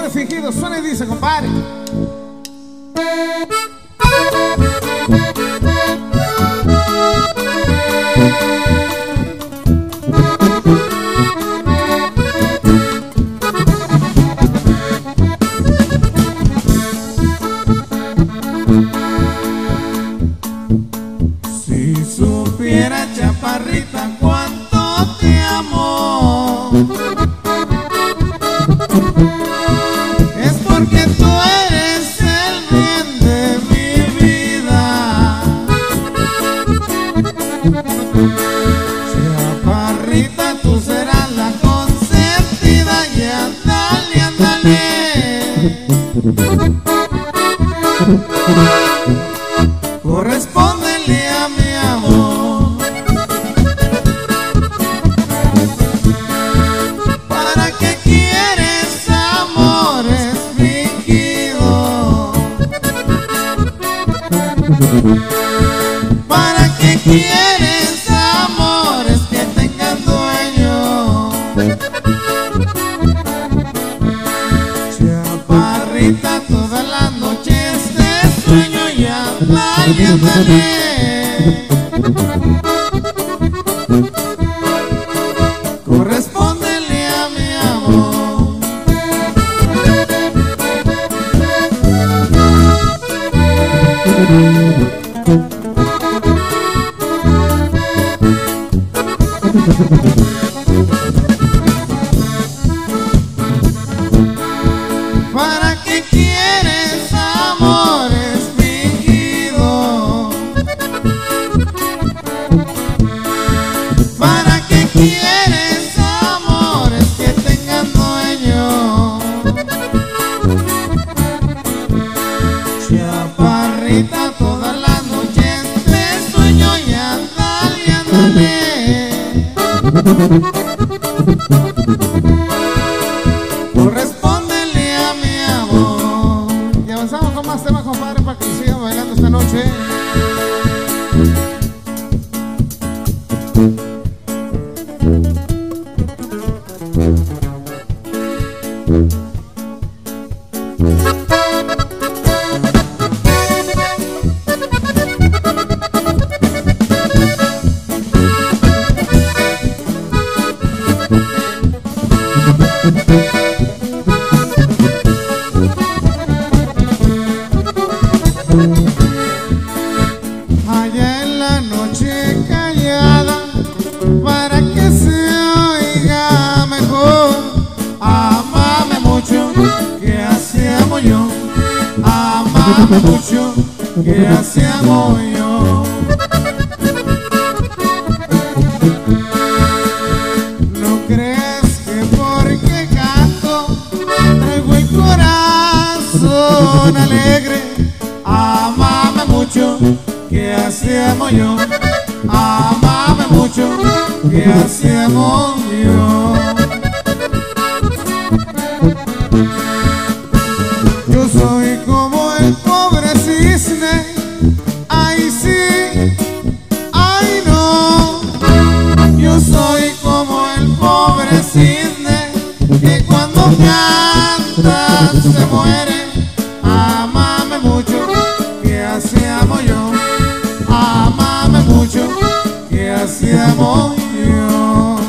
amores fingidos. Suena y dice, compadre. Si supiera, chaparrita, cuánto te amo, es porque tú eres el bien de mi vida. Chaparrita, tú serás la consentida y ándale, ándale. Correspóndele a mi amor. ¿Para qué quieres amores fingidos? ¿Para qué quieres amores que tengan dueño? Chaparrita, todas las noches te sueño y ándale, ándale. Correspóndele a mi amor. ¿Para qué quieres amores fingidos? ¿Para qué quieres amores que tengan dueño? Chaparrita, todas las noches te sueño y ándale, ándale. Correspóndele a mi amor. Y avanzamos con más temas, compadre, para que sigan bailando esta noche. Allá en la noche callada, para que se oiga mejor, amame mucho, que así amo yo. Amame mucho, que así amo yo. No crees que porque canto traigo el corazón alegre. Amame mucho, que así amo yo. Amame mucho, que así amo yo. Yo soy como el pobre cisne, ay sí, ay no. Yo soy como el pobre cisne, que cuando canta se muere. Amame mucho, que así amo yo. Amame mucho, que así amo yo.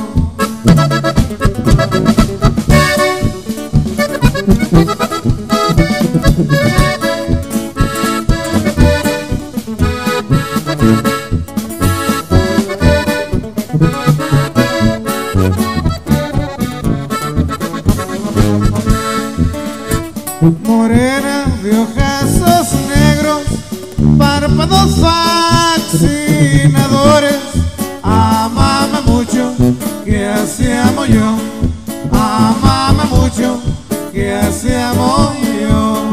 Morena de ojazos negros, párpados fascinadores. Amame mucho, que así amo yo. Amame mucho, que así amo yo.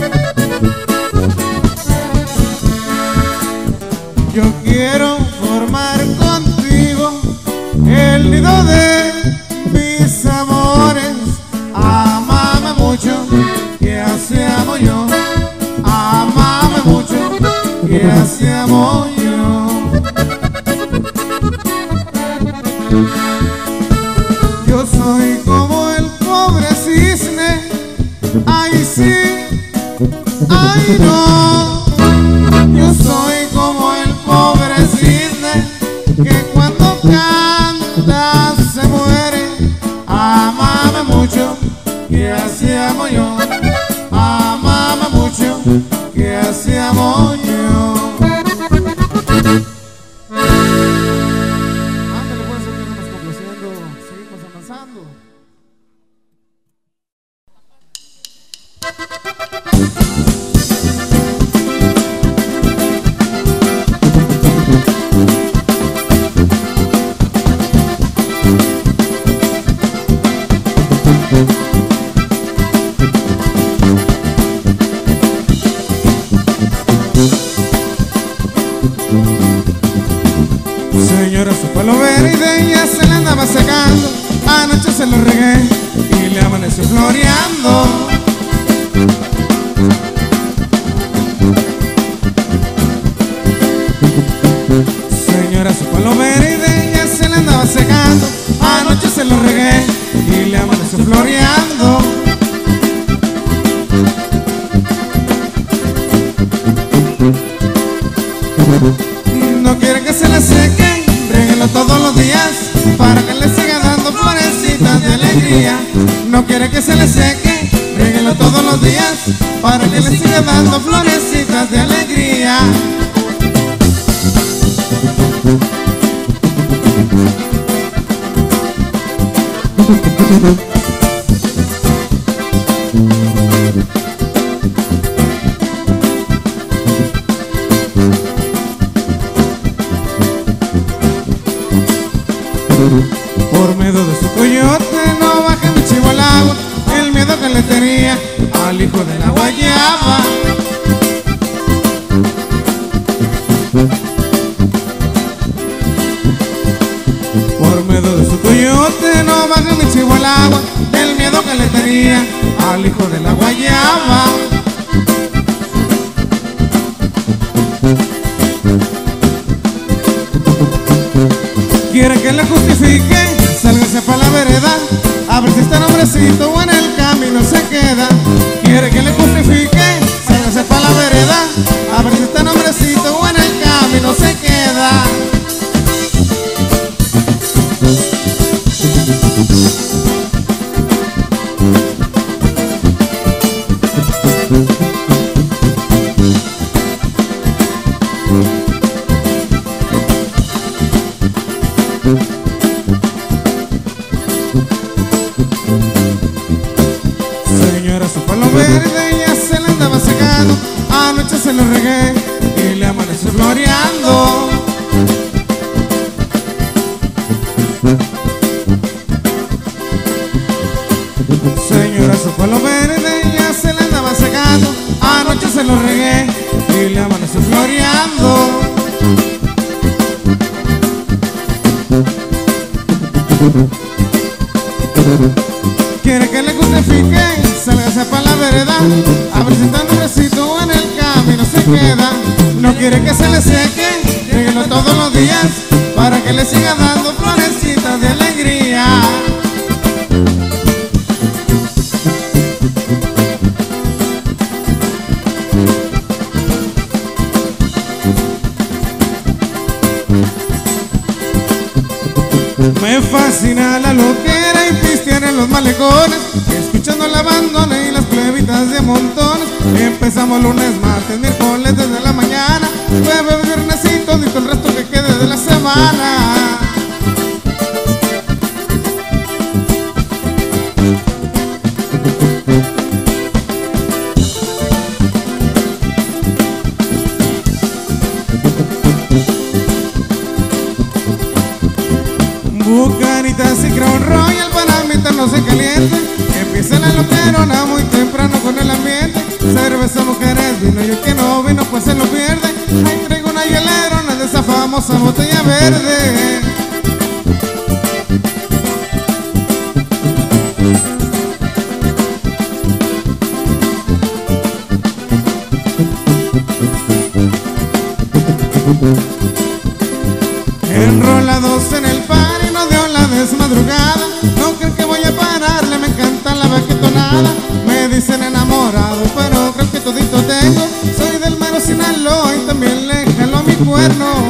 Yo quiero formar contigo el nido de mis amores. Amame mucho, que así amo yo. Amame mucho, que así amo yo. Yo soy como el pobre cisne, Ay sí, ay no. Yo soy como el pobre cisne que cuando canta se muere. Amame mucho, que así amo yo. Amame mucho, que así amo yo. Ándale, pues, seguimos complaciendo, seguimos avanzando. Señora, su palo verde ya se le andaba secando. Anoche se lo regué y le amaneció floreando. Señora, su palo verde ya se le andaba secando. Anoche se lo regué y le amaneció floreando. No quiere que se le seque, réguelo todos los días para que le siga dando florecitas de alegría. No quiere que se le seque, réguelo todos los días para que le siga dando florecitas de alegría. Por miedo de su coyote no baje mi chivo al agua, el miedo que le tenía al hijo de la guayaba. Por miedo de su coyote no baje mi chivo al agua, el miedo que le tenía al hijo de la guayaba. Quiere que le justifique, sálgase pa' la vereda, a ver si este nombrecito o en el camino se queda. Quiere que le justifique, sálgase pa' la vereda, a ver si este nombrecito o en el camino se queda. Señora, su palo verde ya se le andaba secando. Anoche se lo regué y le amaneció floreando. Señora, su palo verde ya se le andaba secando. Anoche se lo regué y le amaneció floreando. Quiere que le justifique, sálgase pa' la vereda, a ver si está nombrecito en el camino se queda. No quiere que se le seque, réguelo todos los días para que le siga dando florecitas de alegría. Me fascina la loquera y pistear en los malecones, escuchando la bandona y las plebitas de montones. Empezamos lunes, martes, miércoles desde la mañana, jueves, viernes y todito el resto que quede de la semana. Bucanitas y Crown Royal para meternos en caliente. Empieza la loquerona muy temprano con el ambiente. Cerveza, mujeres, vino y el que no vino pues se lo pierde. Ahí traigo una hielerona de esa famosa botella verde. Enrolados en el par y no dio la desmadrugada. No creen que voy a pararle, me encanta la baquetonada. Me dicen enamorado, pero creo que todito tengo. Soy del mero Sinaloa y también le jalo a mi cuerno.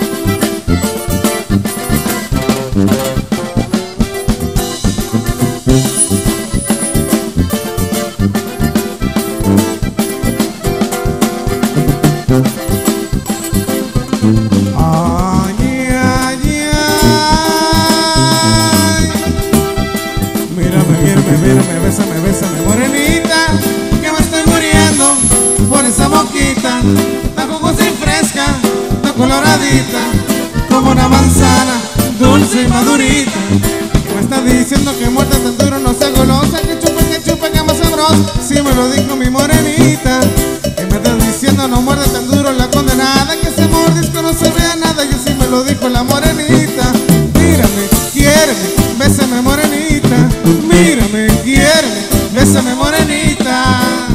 Mírame, bésame, morenita, que me estoy muriendo por esa boquita, tan jugosa y fresca, tan coloradita, como una manzana, dulce y madurita. Que me está diciendo que muerta tan duro no sea golosa, que chupa, que más sabrosa. Si me lo dijo mi morenita. Que me está diciendo no muerde tan duro la condenada, que ese mordisco no se vea nada, y así me lo dijo la morenita. Mírame, quiéreme, bésame morenita. Mírame, quiéreme, bésame morenita.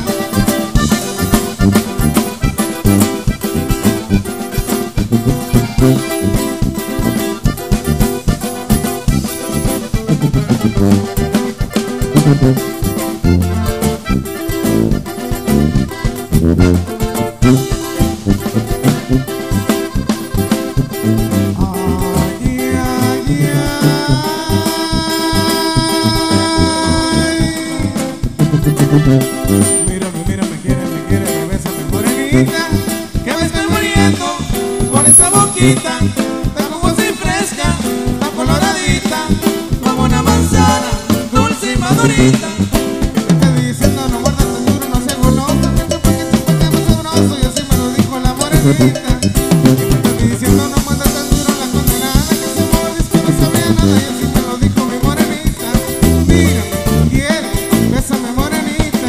Mírame, quiéreme, bésame morenita, que me estoy muriendo por esa boquita, tan jugosa y fresca, tan coloradita, como una manzana, dulce y madurita. Que me está diciendo no muerda tan duro, no sea goloso, que chupa, que más sabroso, y así me lo dijo la morenita. Que me está diciendo no muerda tan duro la condenada, que ese mordisco no sabía nada, y así me lo dijo mi morenita. Mírame, quiéreme, bésame morenita.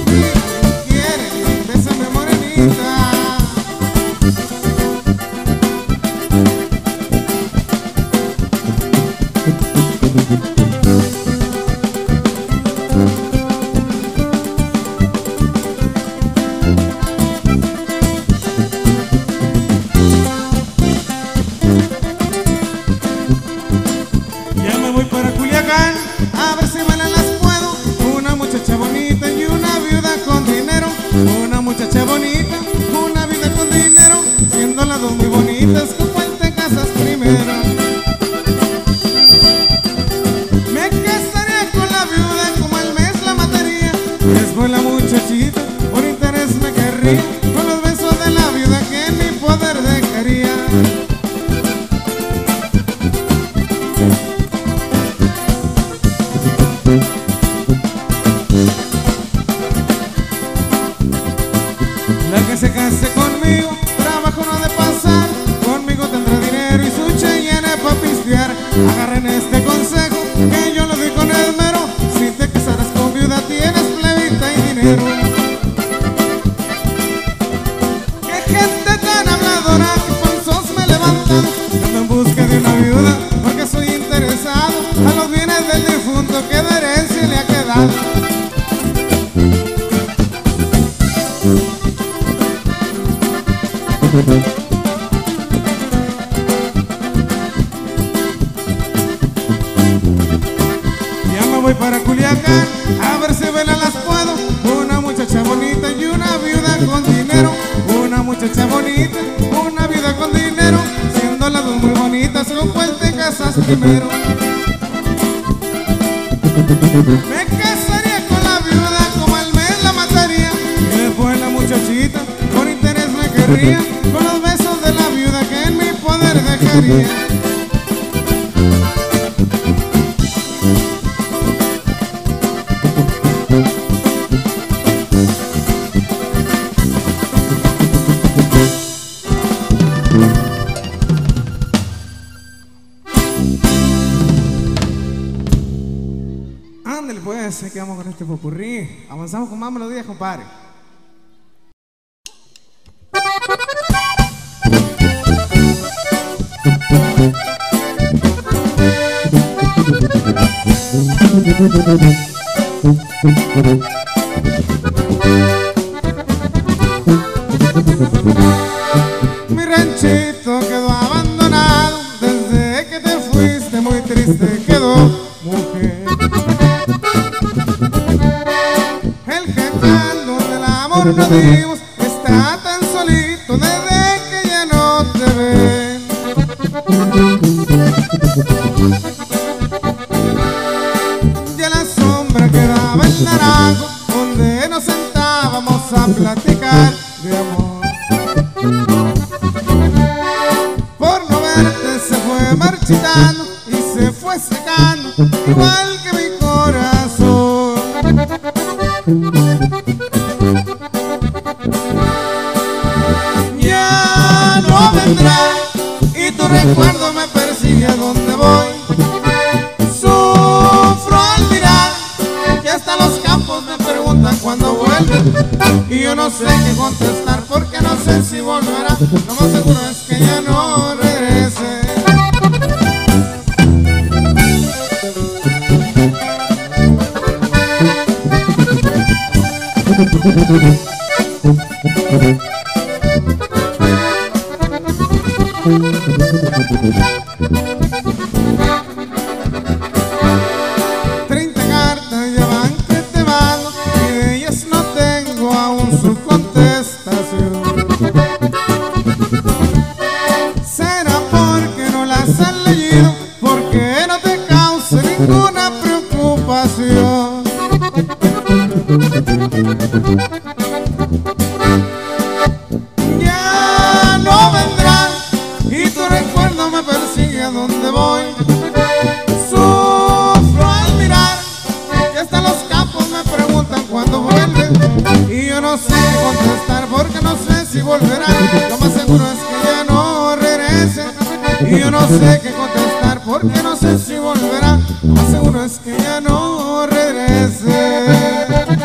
Bésame morenita. Ya me voy para Culiacán, a ver si me las puedo. Una muchacha bonita y una viuda con dinero. Una muchacha bonita, una vida con dinero. Siendo las dos muy bonitas, ¿con cuál te casas primero? Me casaría con la viuda, como el mes la mataría. Después la muchachita, por interés me querría, con los besos de la viuda que en mi poder dejaría. La que se case conmigo, trabajo no ha de pasar, conmigo tendrá dinero y su Cheyenne pa' pistear. Agarren este consejo, que yo lo di con esmero, si te casarás con viuda tienes plebita y dinero. Qué gente tan habladora, que falsos me levantan, ando en busca de una viuda, porque soy interesado a los bienes del difunto que de herencia le ha quedado. Ya me voy para Culiacán, a ver si velas las puedo. Una muchacha bonita y una viuda con dinero. Una muchacha bonita, una viuda con dinero. Siendo las dos muy bonitas, ¿con cuál te casas primero? Me casaría con la viuda, como el mes la mataría. Y después la muchachita, por interés me querría, con los besos de la viuda que en mi poder dejaría. Ándale pues, aquí vamos con este popurrí. Avanzamos con más melodías, compadre. Mi ranchito quedó abandonado, desde que te fuiste muy triste quedó, mujer. El el Jecán donde el amor nos dimos está tan solito desde que ya no te ven. Ya la sombra quedaba en Naranjo donde nos sentábamos a platicar de amor. Por no verte se fue marchitando y se fue secando igual que mi corazón. Ya no vendrá y tu recuerdo me persigue a donde voy. Sufro al mirar que hasta los campos me preguntan cuándo vuelve y yo no sé qué contestar porque no sé si volverá. Lo más seguro es que ya no regrese. Cartas ya van que te mando y de ellas no tengo aún su contestación. Será porque no las has leído, porque no te cause ninguna preocupación. Ya no vendrán y tu recuerdo me persigue a donde voy. Sufro al mirar que hasta los campos me preguntan cuándo vuelve y yo no sé qué contestar porque no sé si volverá. Lo más seguro es que ya no regrese y yo no sé qué contestar porque no sé si volverá. Lo más seguro es que ya no regrese.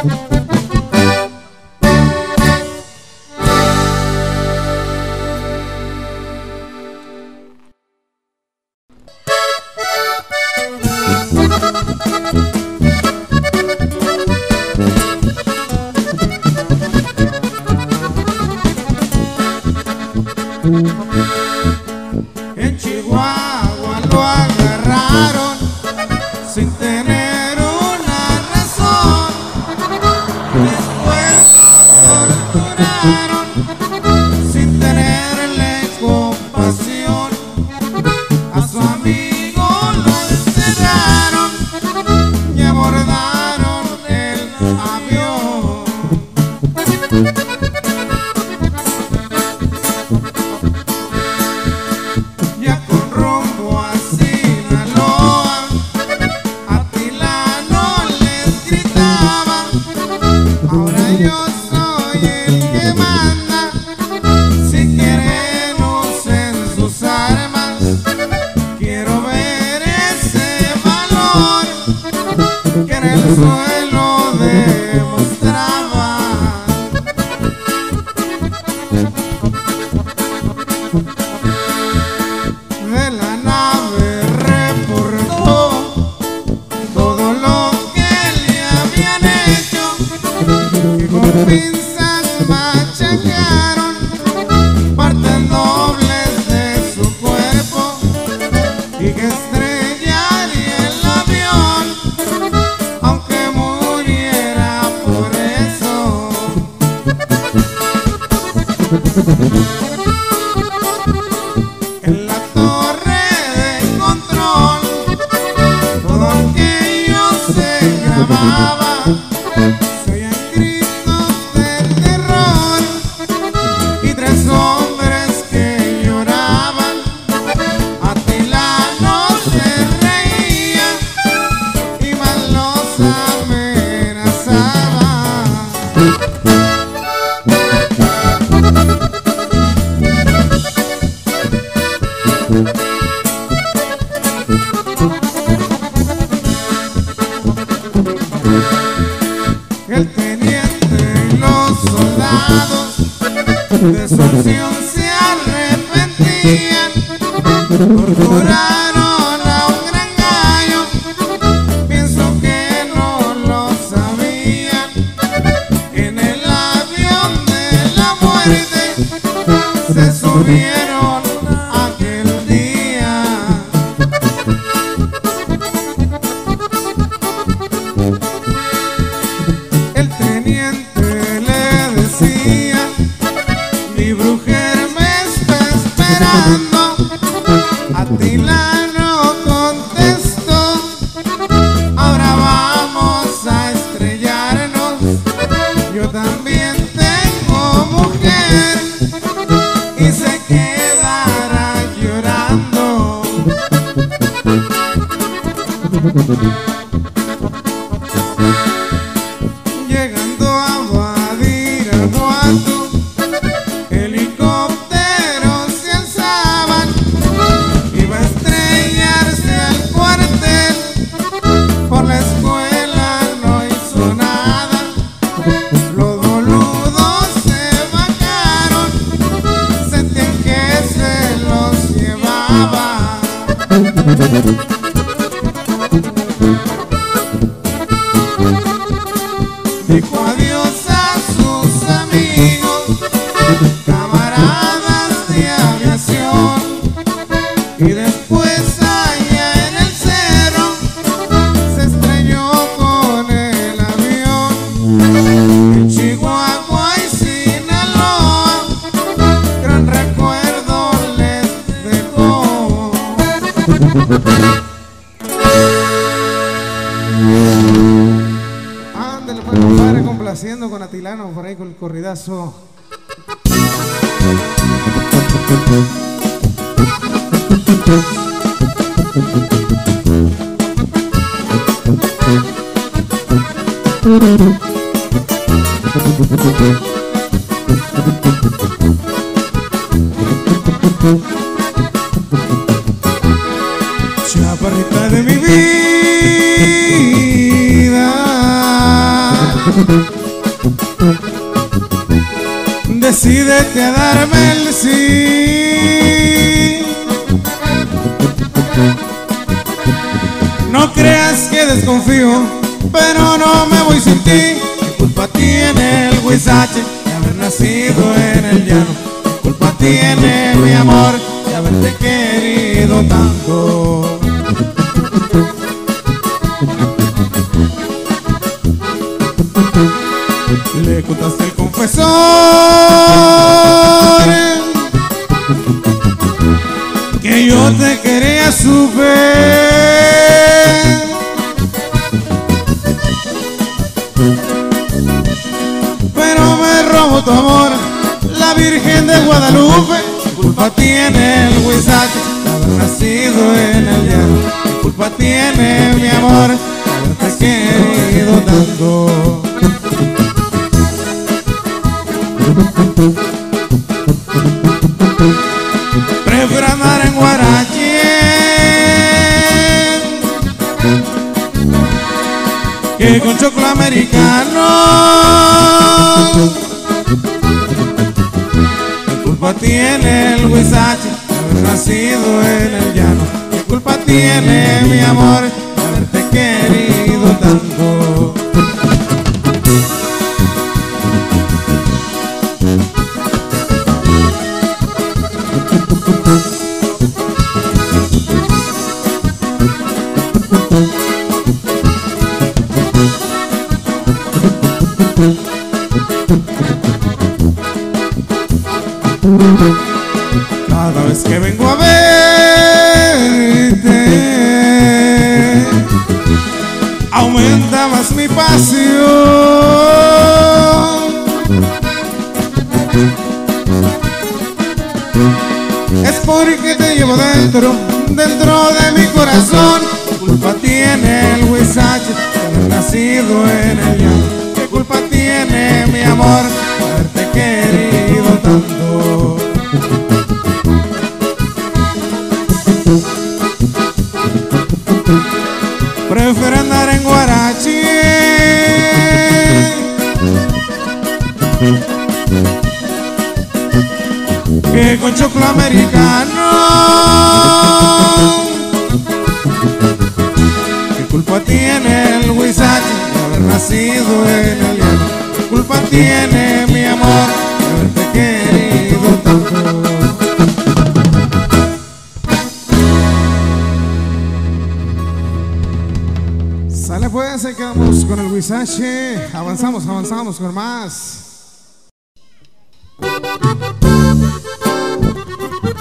En Chihuahua lo agarraron sin tener una razón. Después lo torturaron sin tenerle compasión. A su amigo lo encerraron y abordaron el avión. Ya con rumbo a Sinaloa, Atilano les gritaba: ahora yo soy el que manda, si quieren usen sus armas. Quiero ver ese valor que en el suelo demostraba. De la nave reportó todo lo que le habían hecho, que con pinzas machacaron partes dobles de su cuerpo y que estrellaría el avión aunque muriera por eso. En la torre de control todo aquello se grababa, se oían gritos de terror y tres hombres que lloraban. Atilano se reía y más los amenazaba. El teniente y los soldados de su acción se arrepentían. Torturaron a un gran gallo, pienso que no lo sabían. En el avión de la muerte se subieron aquel día. El teniente esperando. Atilano contestó: ahora vamos a estrellarnos. Yo también tengo mujer y se quedará llorando. Llegando a Badiraguato, helicópteros se alzaban. Iba a estrellarse al cuartel, por la escuela no hizo nada. Los boludos se bajaron, sentían que se los llevaba. Dijo adiós a sus amigos, camaradas de aviación, y después allá en el cerro se estrelló con el avión. En Chihuahua y Sinaloa gran recuerdo les dejó. Ándale pues, compadre, complaciendo con Atilano por ahí con el corridazo. Chaparrita de mi vida, decídete a darme el sí. No creas que desconfío, pero no me voy sin ti. ¿Qué culpa tiene el huizache de haber nacido en el llano? ¿Qué culpa tiene mi amor de haberte querido tanto? Le contaste al confesor que yo te quería a su vez, pero me robó tu amor la Virgen de Guadalupe. ¿Qué culpa tiene el huizache de haber nacido en el llano? ¿Qué culpa tiene mi amor de haberte querido tanto? Prefiero andar en Guarachi que con choclo americano. ¿Qué culpa tiene el huizache de haber nacido en el llano? ¿Qué culpa tiene mi amor de haberte querido tanto? Cada vez que vengo a verte, aumenta más mi pasión. Es porque te llevo dentro de mi corazón. ¿Qué culpa tiene el huizache de haber nacido en el llano? ¿Qué culpa tiene mi amor de haberte querido tanto? Prefiero andar en Guarachi que con choclo americano. ¿Qué culpa tiene el huizache de haber nacido en el llano? ¿Qué culpa tiene mi amor de haberte querido tanto? Sale pues, ahí quedamos con el huizache. Avanzamos con más.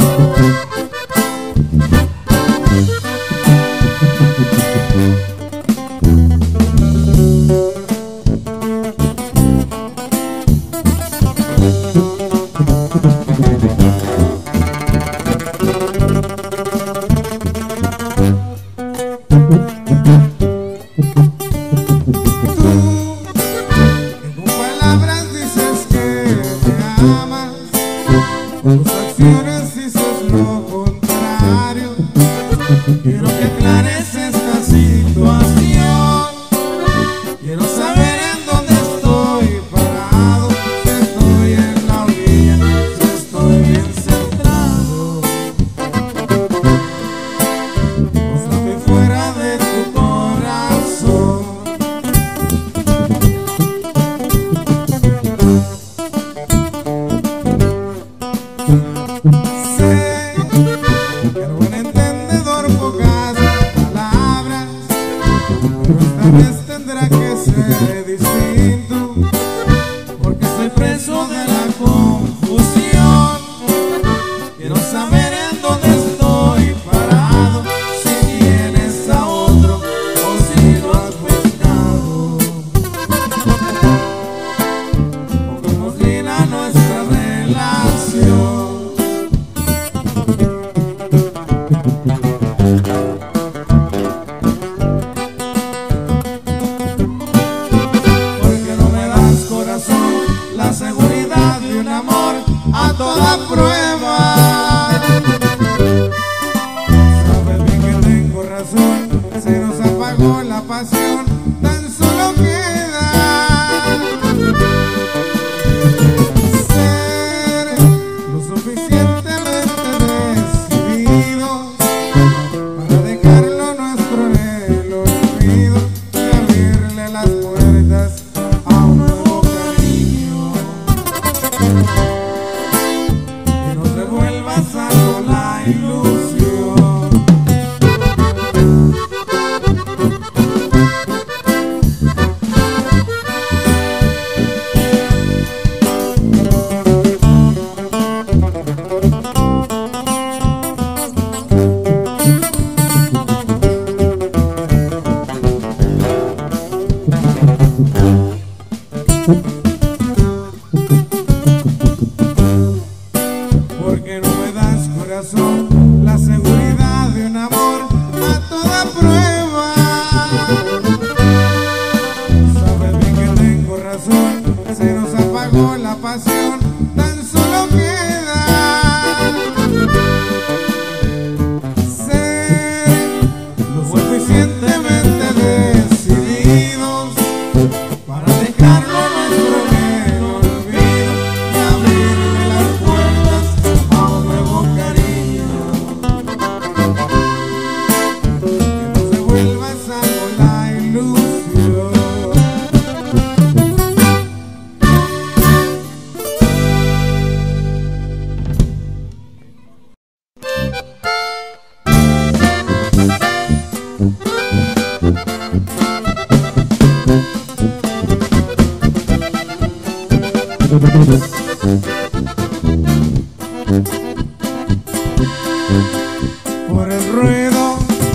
Por el ruido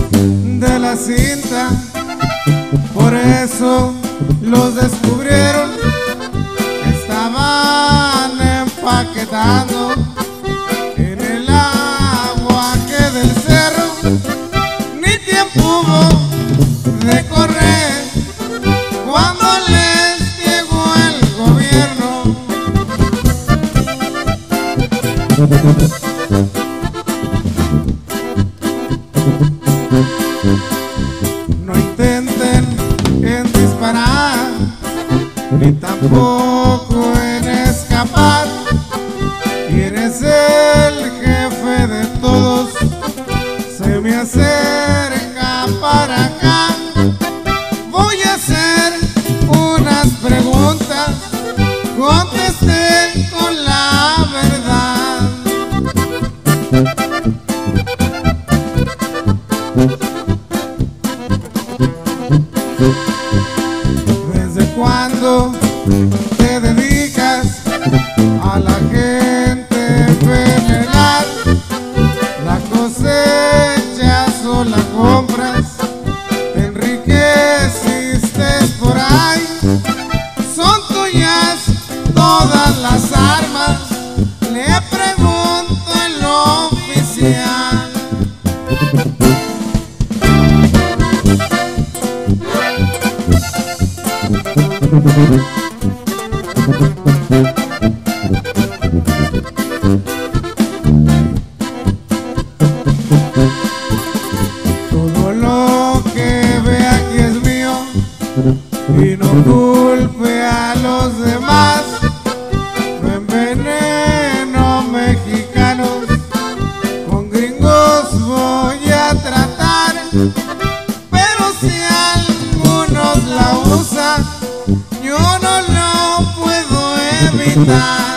de la cinta, por eso los descubrieron. Estaban empaquetando en el agua que del cerro. Ni tiempo hubo de correr cuando les llegó el gobierno. No intenten en disparar, ni tampoco en escapar. Eres el jefe de todos, se me acerca para acá. Voy a hacer unas preguntas, contesté con la verdad. ¿Desde cuándo te dedicas a la gente envenenar? todas las armas, le pregunto en lo oficial. Todo lo que ve aquí es mío y no culpe a los demás. No enveneno mexicanos, con gringos voy a tratar, pero si algunos la usan, yo no lo puedo evitar.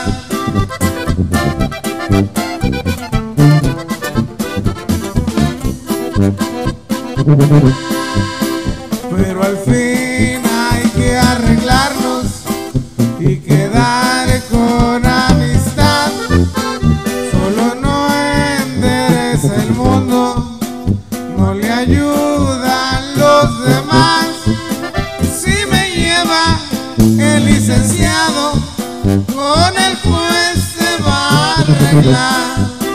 Pero al fin hay que arreglarnos y quedar con amistad. Solo no endereza el mundo, no le ayudan los demás. Si me lleva el licenciado, con el juez se va a arreglar.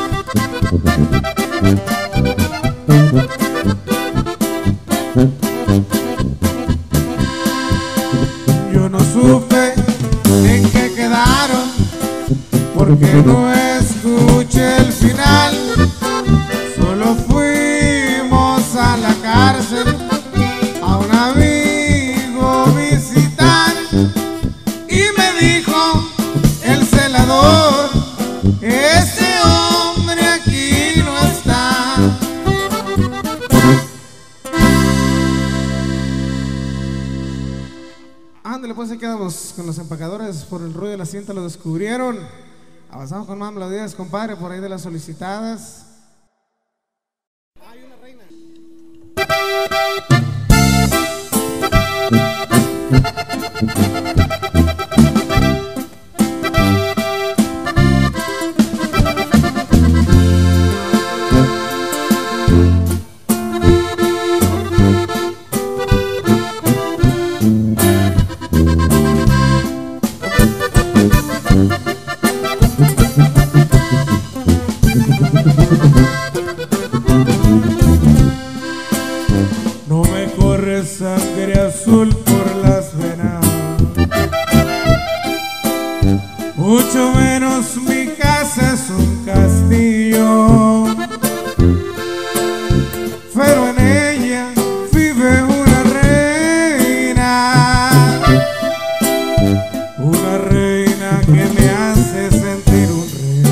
Yo no supe en qué quedaron, porque no escuché el final. Solo fuimos a la cárcel a un amigo visitar, y me dijo el celador: ese hombre aquí no está. Ándale, pues ahí quedamos con los empacadores. Por el ruido de la cinta lo descubrieron. Avanzamos con más melodías, compadre, por ahí de las solicitadas. Hay una reina. No me corre sangre azul por las venas, mucho menos mi casa es un castillo, pero en ella vive una reina que me hace sentir un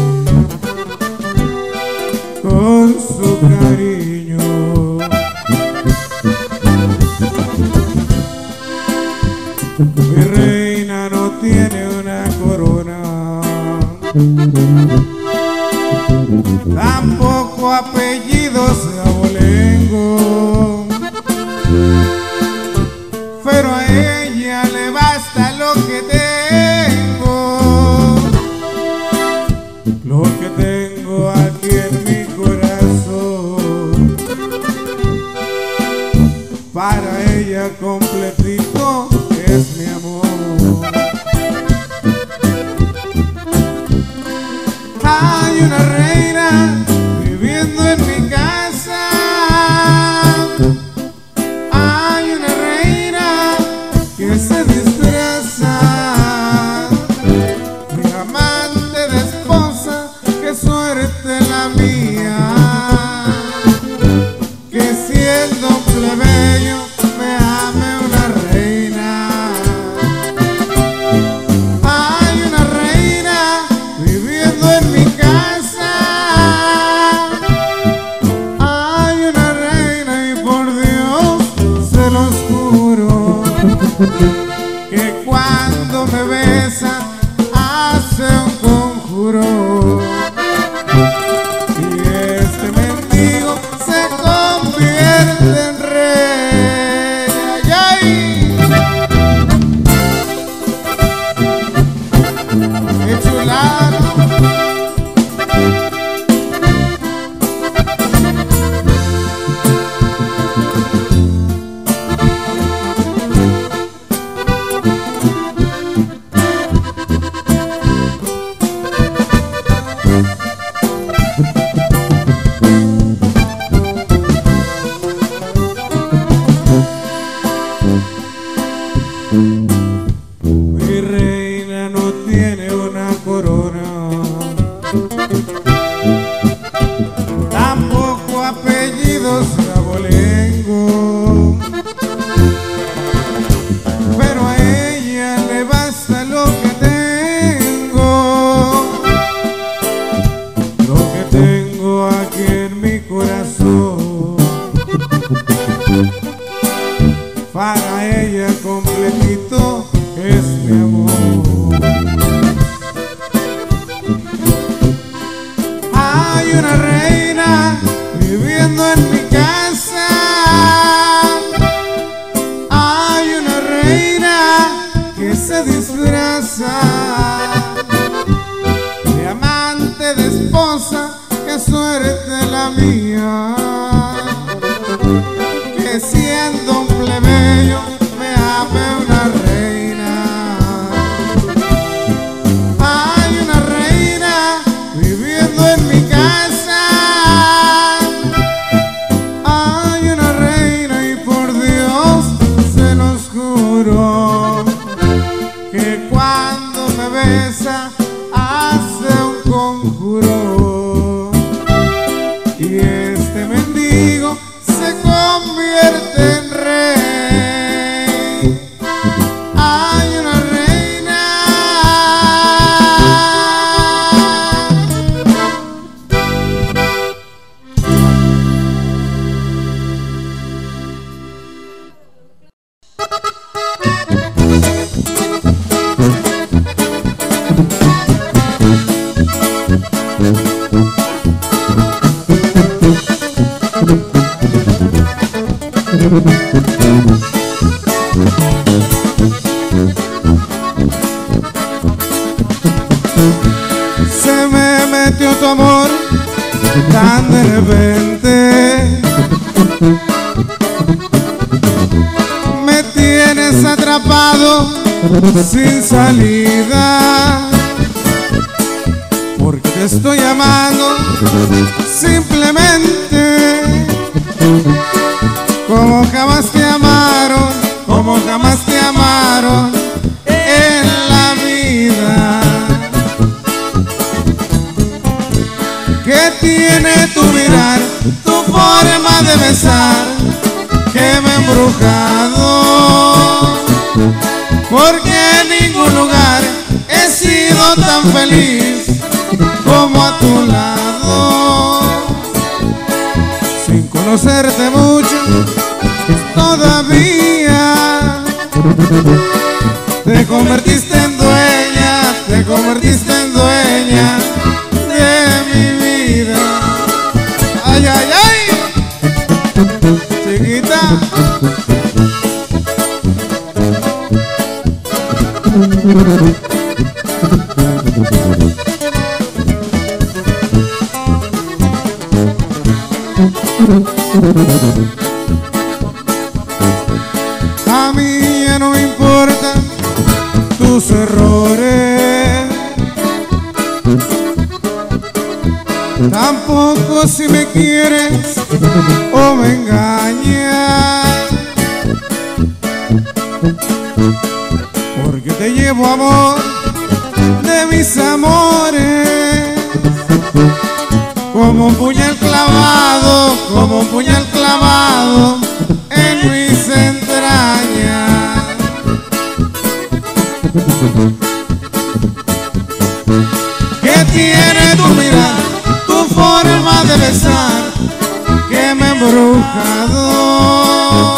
rey con su cariño. Mi reina no tiene una corona, tampoco apellidos de abolengo, pero a ella le basta lo que tengo aquí en mi corazón. Para ella completito es mi amor. Hay una reina viviendo en mi casa, hay una reina que se disfraza, mi amante de esposa, qué suerte la mía, que siendo plebeyo me ame una reina. Hay una reina viviendo en mi casa, hay una reina y por Dios se los juro, que cuando me besa hace un conjuro, y este mendigo se convierte en rey. ¡Ay, ay! ¡Qué chulada! tiene una corona, tampoco apellidos abolengo, pero a ella le basta lo que tengo aquí en mi corazón. Para ella completito es mi amor. Hay una reina viviendo en mi casa. Hay una reina que se disfraza de amante, de esposa. Qué suerte la mía, que siendo un plebeyo me ame una reina. Hay una reina viviendo en mi casa. Hay una reina y por Dios se los juro que cuando me besa hace un conjuro y este mendigo se convierte en rey. Hay una reina. Se me metió tu amor tan de repente, me tienes atrapado sin salida, porque te estoy amando simplemente como jamás te amaron, como jamás te amaron en la vida. ¿Qué tiene tu mirar, tu forma de besar, que me ha embrujado? Porque en ningún lugar he sido tan feliz como a tu lado. Sin conocerte mucho todavía, te convertiste en dueña, te convertiste en dueña de mi vida. Ay, ay, ay, chiquita. A mí ya no me importan tus errores, tampoco si me quieres o me engañas, porque te llevo amor de mis amores, como un puñal clavado, como un puñal clavado en mis entrañas. ¿Qué tiene tu mirar, tu forma de besar, que me ha embrujado?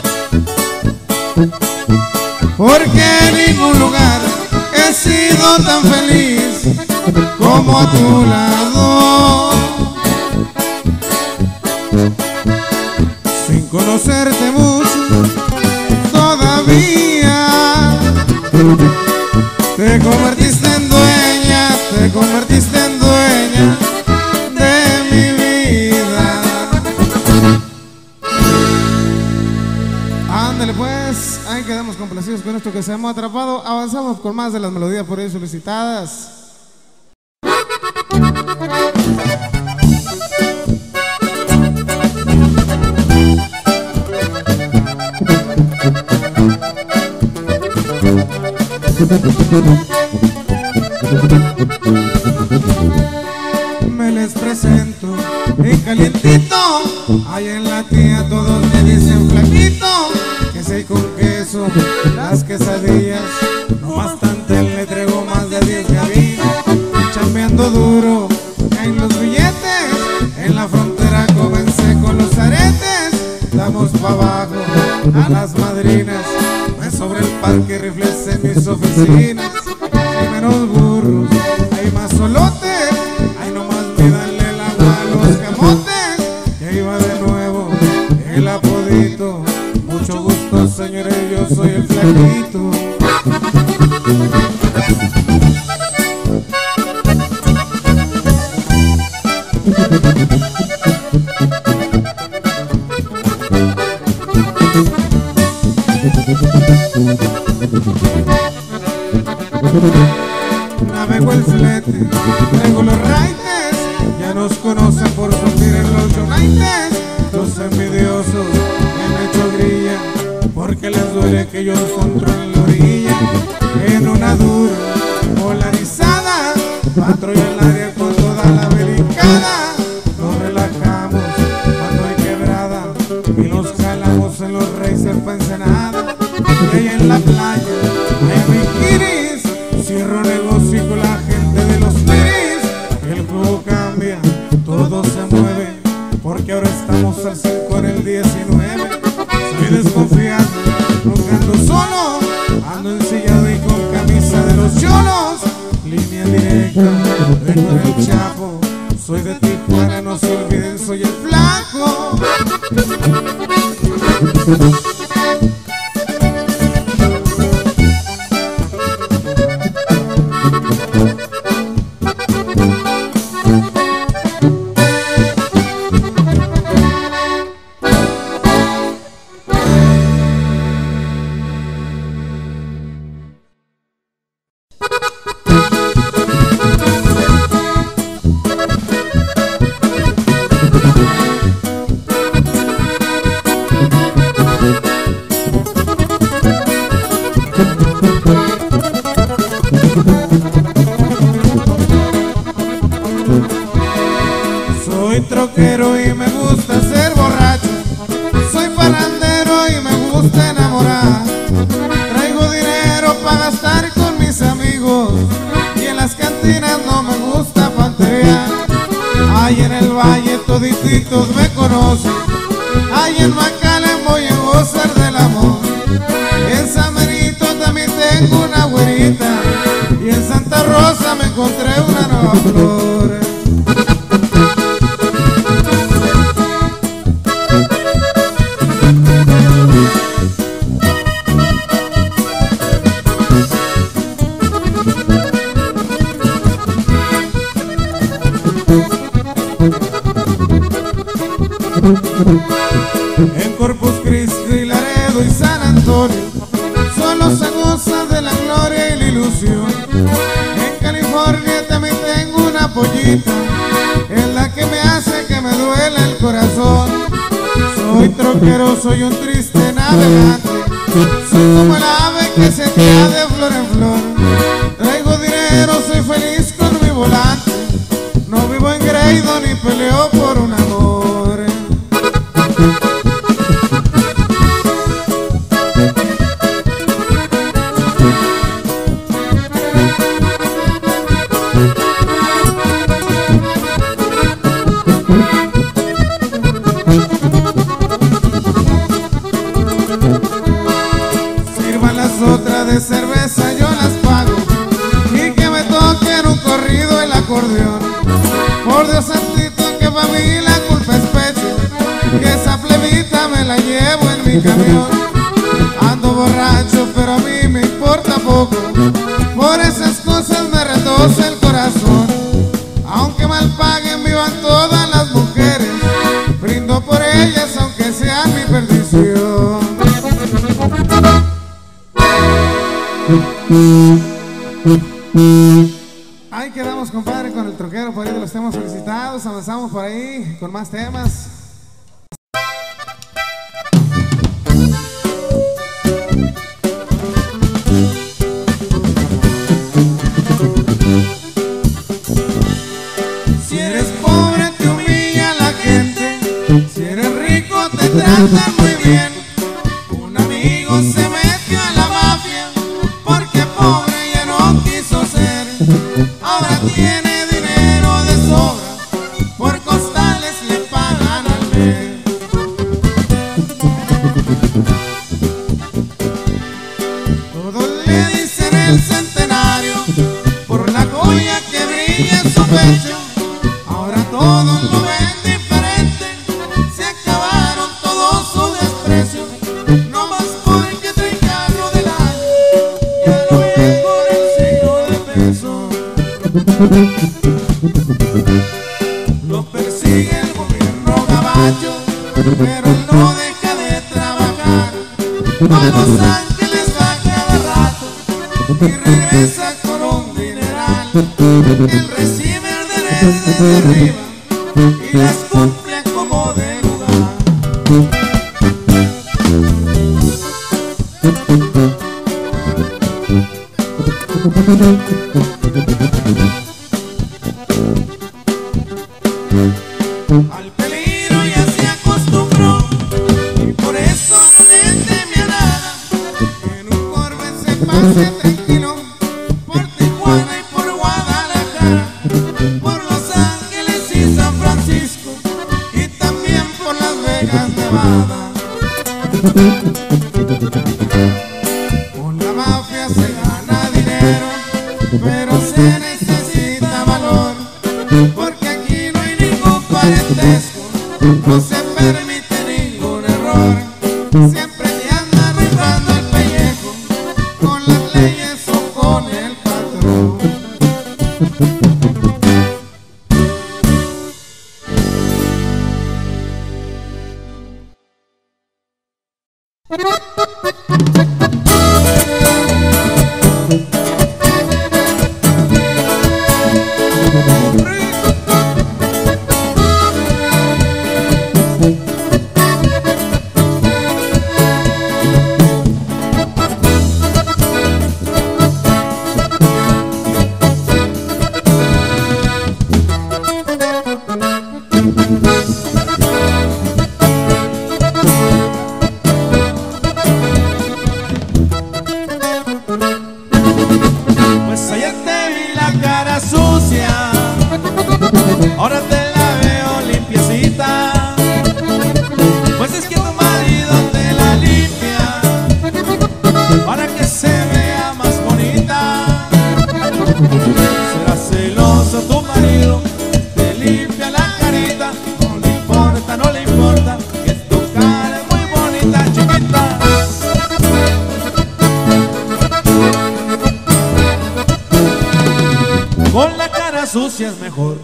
Porque en ningún lugar he sido tan feliz como a tu lado. Sin conocerte mucho todavía, te convertiste en dueña, te convertiste en dueña de mi vida. Ándale pues, ahí quedamos complacidos con esto que se llama Atrapado. Avanzamos con más de las melodías por ahí solicitadas. Me les presento y calientito, ahí en la tía todos me dicen flaquito, que si hay con queso, las quesadillas, no bastante le traigo más de 10 gavillas, chambeando duro, caen los billetes, en la frontera comencé con los aretes, damos pa' abajo a las madrinas, me sobra el parque y rifles en mis oficinas, hay menos burros, hay más solotes, hay nomás mídanle el agua a los camotes, y ahí va de nuevo el apodito, mucho gusto señores, yo soy el flaquito. Navego el flete, traigo los raites, ya nos conocen por subir en los United. Los envidiosos me han hecho grilla, porque les duele que yo controle la orilla. En una dura polarizada, patrulla el área con toda la belicada. Nos relajamos cuando hay quebrada y nos jalamos en los racers pa' Ensenada. Y ahí en la playa hay bikinis, cierro negocio con la gente de los miris. El juego cambia, todo se mueve, porque ahora estamos al 5 en el 19. Soy desconfiado, nunca ando solo, ando ensillado y con camisa de los cholos. Línea directa, vengo del Chapo, soy de Tijuana, no se olviden, soy el flaco. Soy troquero y me gusta ser borracho, soy parrandero y me gusta enamorar. Traigo dinero para gastar con mis amigos y en las cantinas no me gusta panterear. Ahí en el valle todititos me conocen, ahí en Macalén voy a gozar del amor. En San Benito también tengo una güerita y en Santa Rosa me encontré una nueva flor. En Corpus Christi, Laredo y San Antonio solo se goza de la gloria y la ilusión. En California también tengo una pollita, es la que me hace que me duele el corazón. Soy troquero, soy un triste navegante, soy como el ave que se tira de flor en flor. Traigo dinero, soy feliz con mi volante, no vivo en engreído ni peleo por un amor. Sirvan las otras de cerveza, yo las pago, y que me toquen un corrido el acordeón. Por Dios santito que pa' mí la culpa es pecho, que esa plebita me la llevo en mi camión. Ando borracho pero a mí me importa poco, por esas cosas me retosa el corazón. Aunque mal paguen vivan todas las mujeres, brindo por ellas aunque sean mi perdición. Ahí quedamos, compadre, con el troquero, por ahí de los temas solicitados. Avanzamos por ahí con más temas. ahora tiene dinero de sobra, por costales le pagan al mes. Todos le dicen el centenario por la joya que brilla en su pecho. Ahora todos lo ven diferente, se acabaron todos sus desprecios. No más porque trae carro del año, ya lo ven con el signo de peso. Lo persigue el gobierno gabacho, pero él no deja de trabajar. Va a Los Ángeles va cada rato y regresa con un dineral. Él recibe órdenes desde arriba y las cumple como de lugar. Al peligro ya se acostumbró y por eso no le teme a nada. En un Corvette se pase tranquilo por Tijuana y por Guadalajara, por Los Ángeles y San Francisco y también por Las Vegas, Nevada. Con la mafia se gana dinero, pero se necesita valor, porque aquí no hay ningún parentesco, no se permite ningún error. Siempre te anda rifando el pellejo, con las leyes o con el patrón. Pues ayer te vi la cara sucia, ahora te la veo limpiecita. Pues es que tu marido te la limpia para que se vea más bonita. Será celoso tu marido, te limpia la carita. No le importa que tu cara es muy bonita, chiquita. Con la cara sucia es mejor.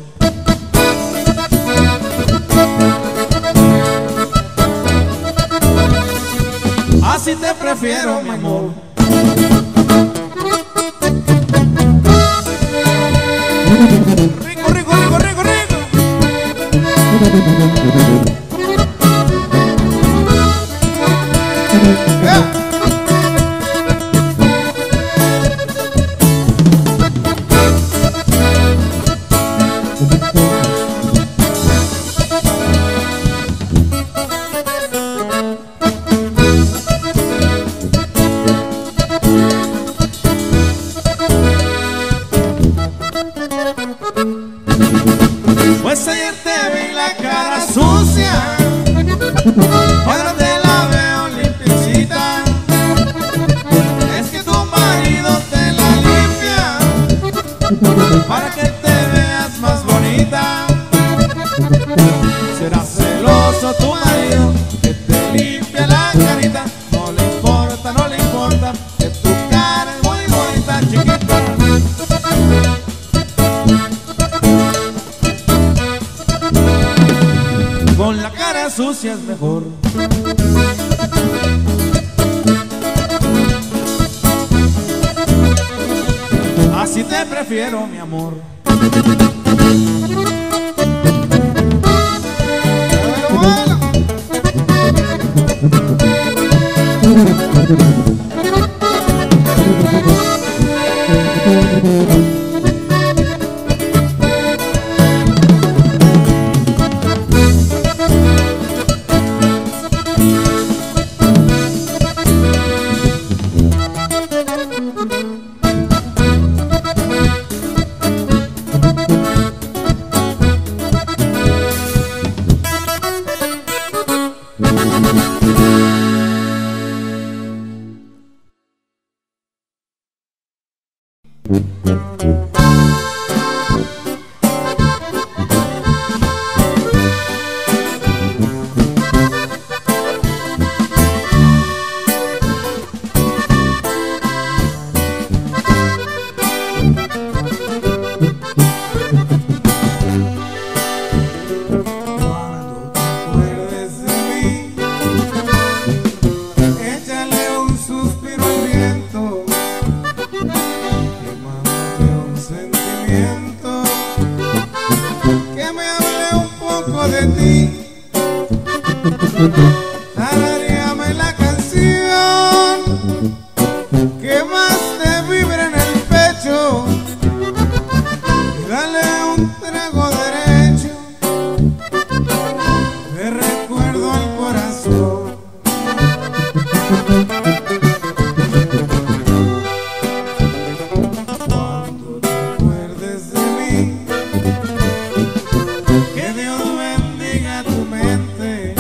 Así te prefiero, mi amor. Rico, rico, rico, rico, rico. Yeah. Pues ayer te vi la cara sucia, ahora te la veo limpiecita. Es que tu marido te la limpia para que te veas más bonita. Será celoso tu marido que te limpia la carita. No le importa que tu cara es muy bonita, chiquita. Con la cara sucia es mejor. Así te prefiero, mi amor. sentimiento, que me hable un poco de ti. Tararéame la canción que más te vibra en el pecho y dale un trago derecho de recuerdo al corazón. Cuando te acuerdes de mí, que Dios bendiga tu mente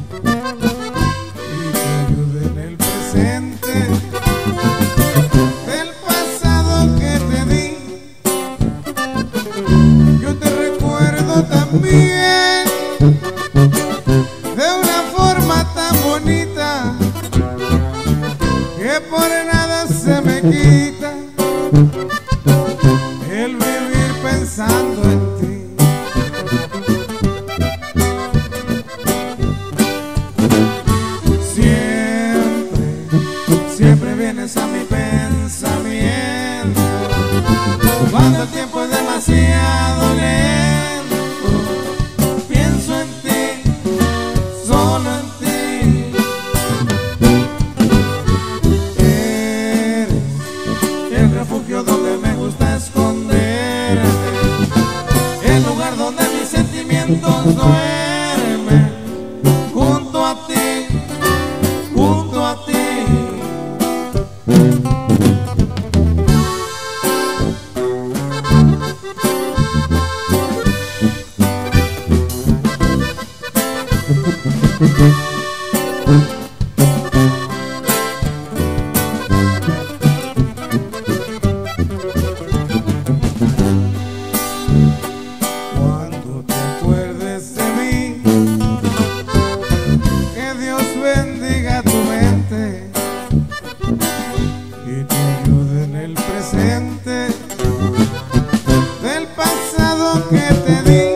y te ayude en el presente del pasado que te di. Yo te recuerdo también de una forma tan bonita que por nada se me quita el vivir pensando en ti. Siempre vienes a mi pensamiento cuando el tiempo es demasiado lento. Pienso en ti, solo en ti. Eres el refugio donde me gusta esconderme, el lugar donde mis sentimientos duermen, junto a ti, junto a ti. Cuando te acuerdes de mí, que Dios bendiga tu mente y te ayude en el presente del pasado que te di.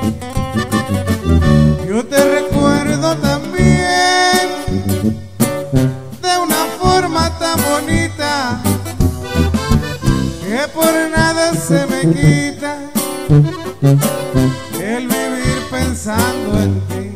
Yo te recuerdo también de una forma tan bonita que por nada se me quita el vivir pensando en ti.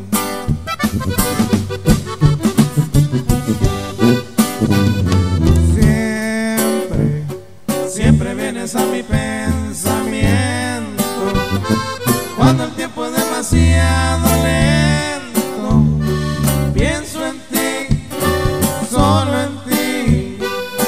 Siempre vienes a mi pensamiento cuando el tiempo es demasiado lento. Pienso en ti, solo en ti.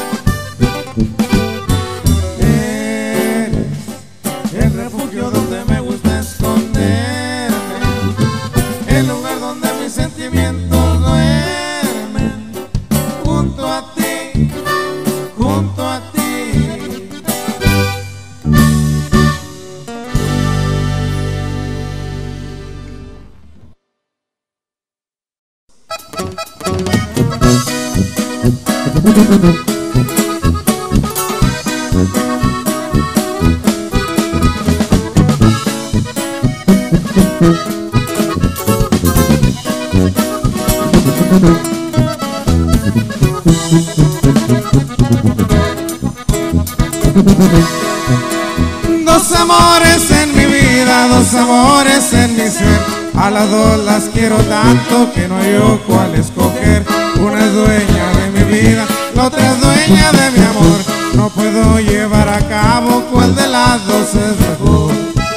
Eres el refugio donde me gusta esconderme, el lugar donde mis sentimientos duermen, junto a ti, junto a ti. Dos amores en mi vida, dos amores en mi ser. A las dos las quiero tanto que no hay yo cuál escoger. Una es dueña de mi vida, la otra es dueña de mi amor. No puedo llevar a cabo cuál de las dos es mejor.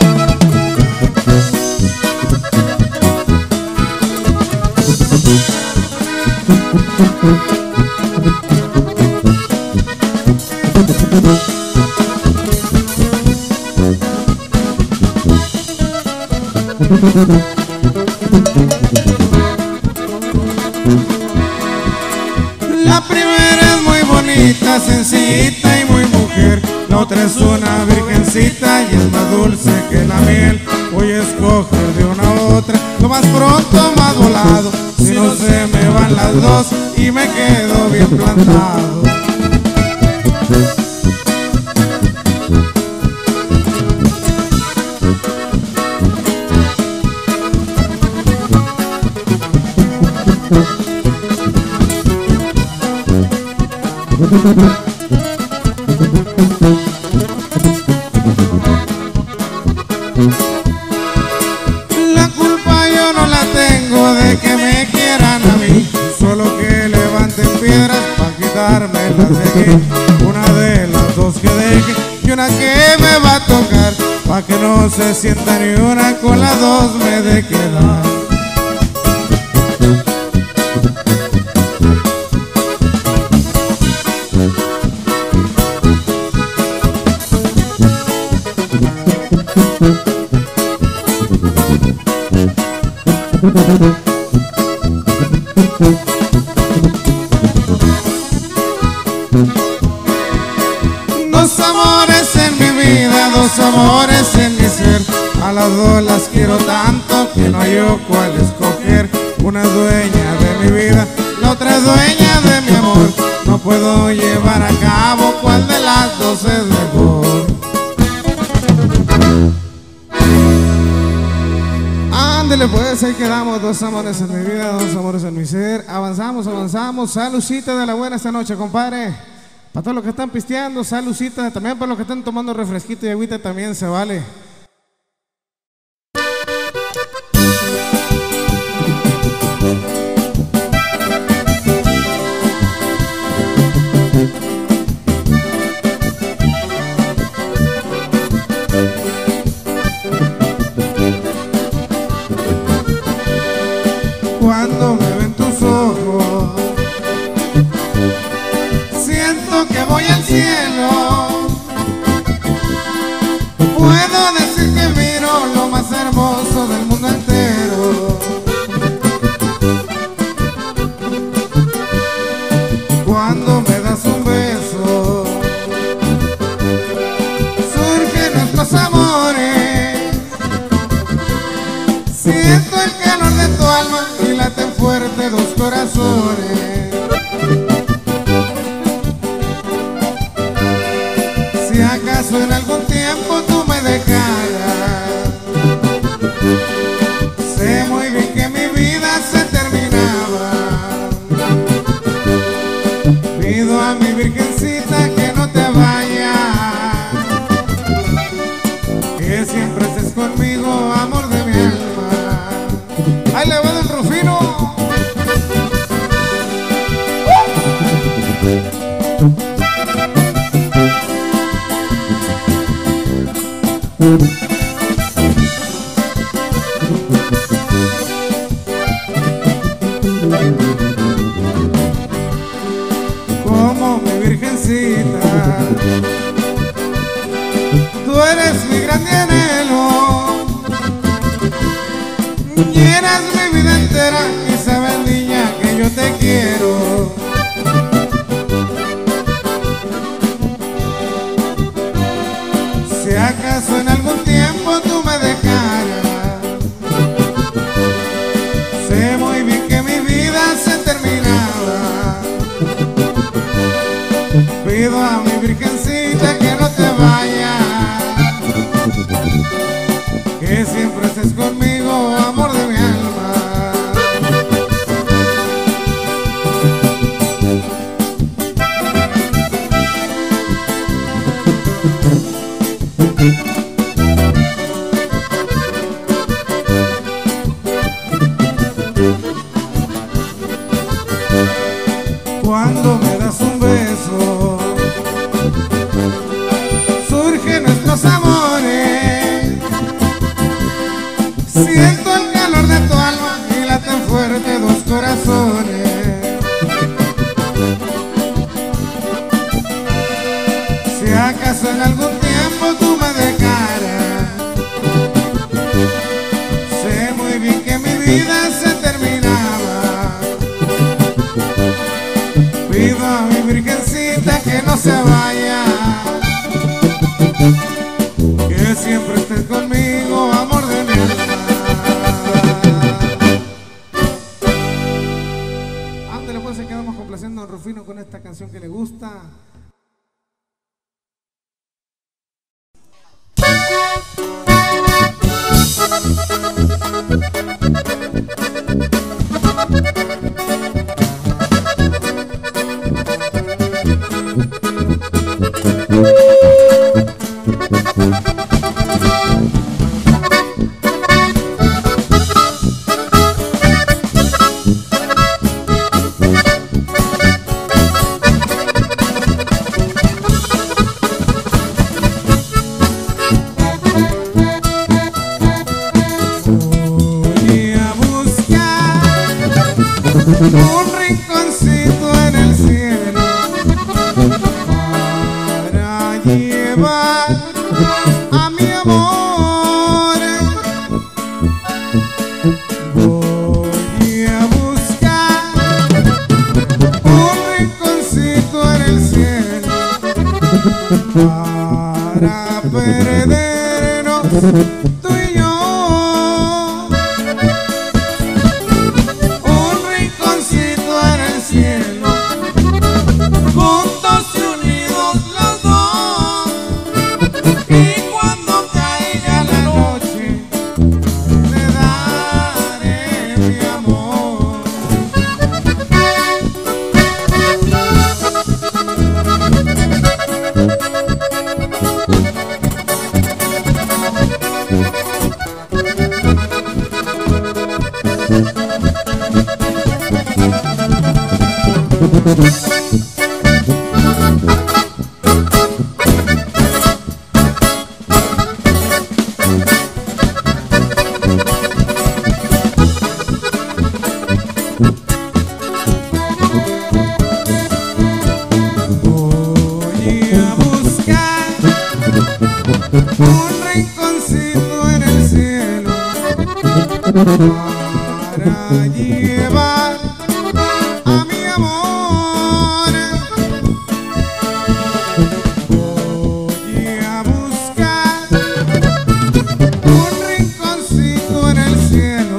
La primera es muy bonita, sencillita y muy mujer. La otra es una virgencita y es más dulce que la miel. Voy a escoger de una a otra, lo más pronto más volado. Si no se me van las dos y me quedo bien plantado. las dejé, una de las dos que deje y una que me va a tocar, pa' que no se sienta ni una, con las dos me de quedar. Dos amores en mi vida, dos amores en mi ser, a las dos las quiero tanto que no hay yo cuál escoger. Una es dueña de mi vida, la otra es dueña de mi amor, no puedo llevar a cabo cuál de las dos es mejor. Ándele pues, ahí quedamos, dos amores en mi vida, dos amores en mi ser. Avanzamos, avanzamos. Saludcita de la buena esta noche, compadre. Para todos los que están pisteando, saludcita. También para los que están tomando refresquito y agüita también se vale. Cuando me ven tus ojos, siento que voy al cielo. Puedo decir que miro lo más hermoso del mundo entero. Cuando me das un beso, surgen nuestros amores. Siento el calor de tu alma y laten fuerte dos corazones. Si acaso en algún tiempo tú me dejaras, sé muy bien que mi vida se terminaba. Pido a mi virgencita que no te vayas, que siempre estés conmigo, amor de mi alma. ¡Ahí le va del Rufino! Como mi virgencita, tú eres mi grande anhelo. Llenas mi vida entera y sabes, niña, que yo te quiero. Si acaso en algún tiempo tú me dejaras, sé muy bien que mi vida se terminaba. Pido a mi virgencita que no te vayas, que siempre estés conmigo, amor de mi alma. Cuando me das un beso, surgen nuestros amores. Siento el calor de tu alma y laten fuerte dos corazones. Si acaso en algún tiempo tú me dejaras, sé muy bien que mi vida se terminaba. Pido a mi virgencita que no se vaya, que siempre estés conmigo, amor de mi alma. Ándale pues, se quedamos complaciendo a Rufino con esta canción que le gusta. un rinconcito en el cielo para llevar a mi amor. Voy a buscar un rinconcito en el cielo para perdernos tú y yo. Un rinconcito en el cielo, juntos y unidos los dos. Y cuando caiga la noche, le daré mi amor. Voy a buscar un rinconcito en el cielo para llevar a mi amor. Voy a buscar un rinconcito en el cielo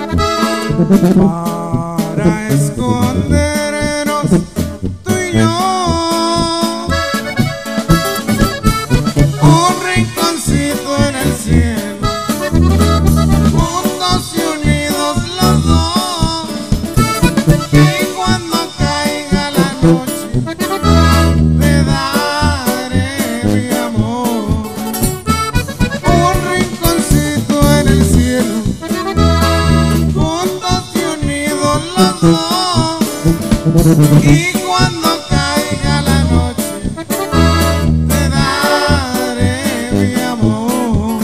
para escondernos tú y yo. Un rinconcito en el cielo, juntos y unidos los dos. Y cuando caiga la noche, le daré mi amor. Un rinconcito en el cielo, juntos y unidos los dos. Y cuando caiga la noche, le daré mi amor.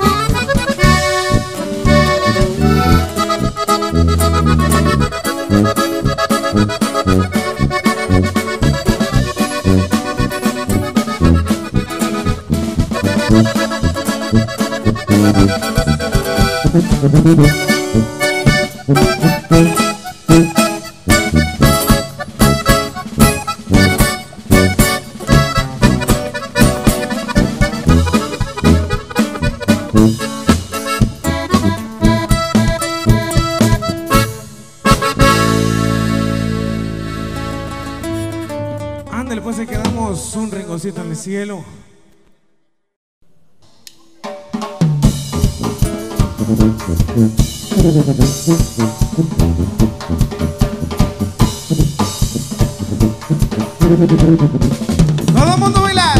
Ándale, pues ahí quedamos, un rinconcito en el cielo. Todo el mundo bailar.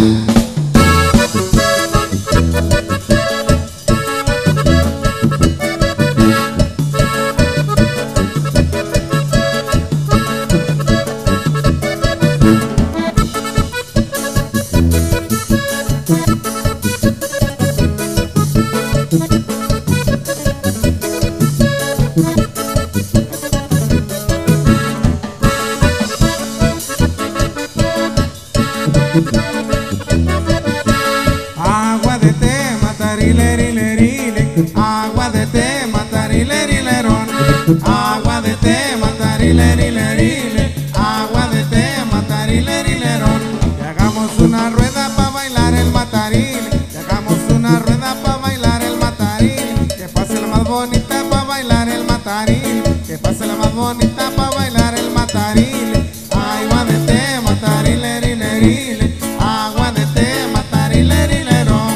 Agua de té, matarilerile, agua de té, matarilerirón. Agua de té, matarilerile, agua de té, matarilerirón. Y hagamos una rueda pa' bailar el mataril. Y hagamos una rueda pa' bailar el mataril. Que pase la más bonita pa' bailar el mataril. Que pase la más bonita pa' bailar el mataril. Agua de té, matarilerile, agua de té, matarilerirón.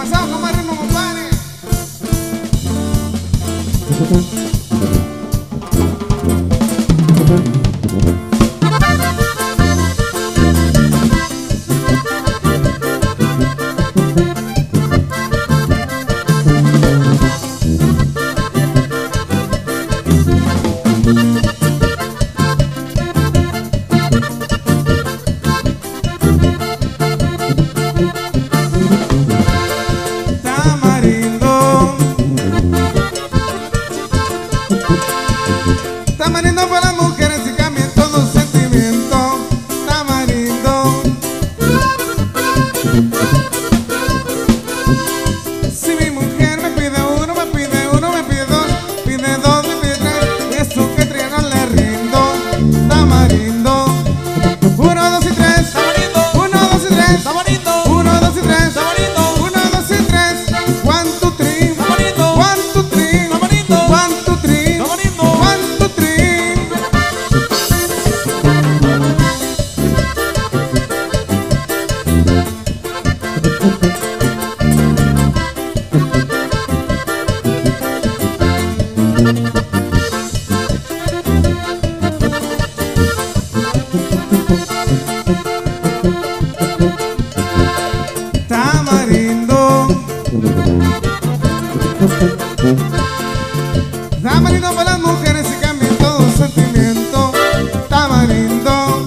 pasamos con más ritmo, compadre. Tamarindo para las mujeres y cambian todo sentimiento. Tamarindo. Si mi mujer me pide uno, me pide uno, me pide dos, me pide tres, y eso que trae no le rindo. Tamarindo. 1, 2 y 3. Tamarindo. 1, 2 y 3. Tamarindo. 1, 2 y 3. Tamarindo. 1, 2 y 3. 1, 2, 3. Tamarindo. 1, 2, 3. Tamarindo. 1, 2, 3. Tamarindo. 1, 2, 3. Tamarindo. Tamarindo para las mujeres y cambian todo sentimiento. Tamarindo.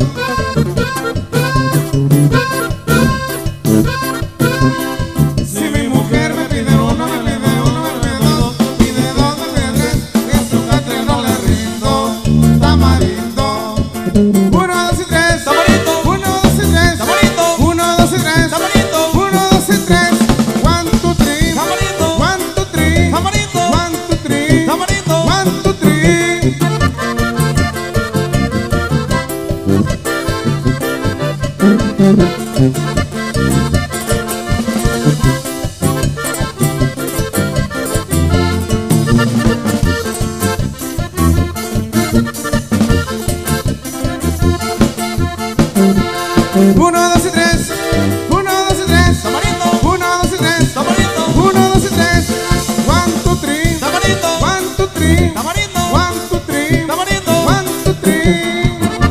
Si mi mujer me pide uno, me pide uno, me pide dos, pide dos, me pide tres, y a su catre no le rindo. Tamarindo. 1, 2 y 3. Tamarindo. 1, 2 y 3. Tamarindo. 1, 2 y 3. Tamarindo. 1, 2 y 3. 1, 2, 3. Tamarindo. 1, 2, 3. Tamarindo. 1, 2, 3. Tamarindo. 1, 2, 3. Uno, dos y tres. 1, 2 y 3. Tamarindo. 1, 2 y 3. Tamarindo. 1, 2 y 3. 1, 2, 3. Tamarindo. 1, 2, 3. Tamarindo. 1, 2, 3. Tamarindo. 1, 2, 3.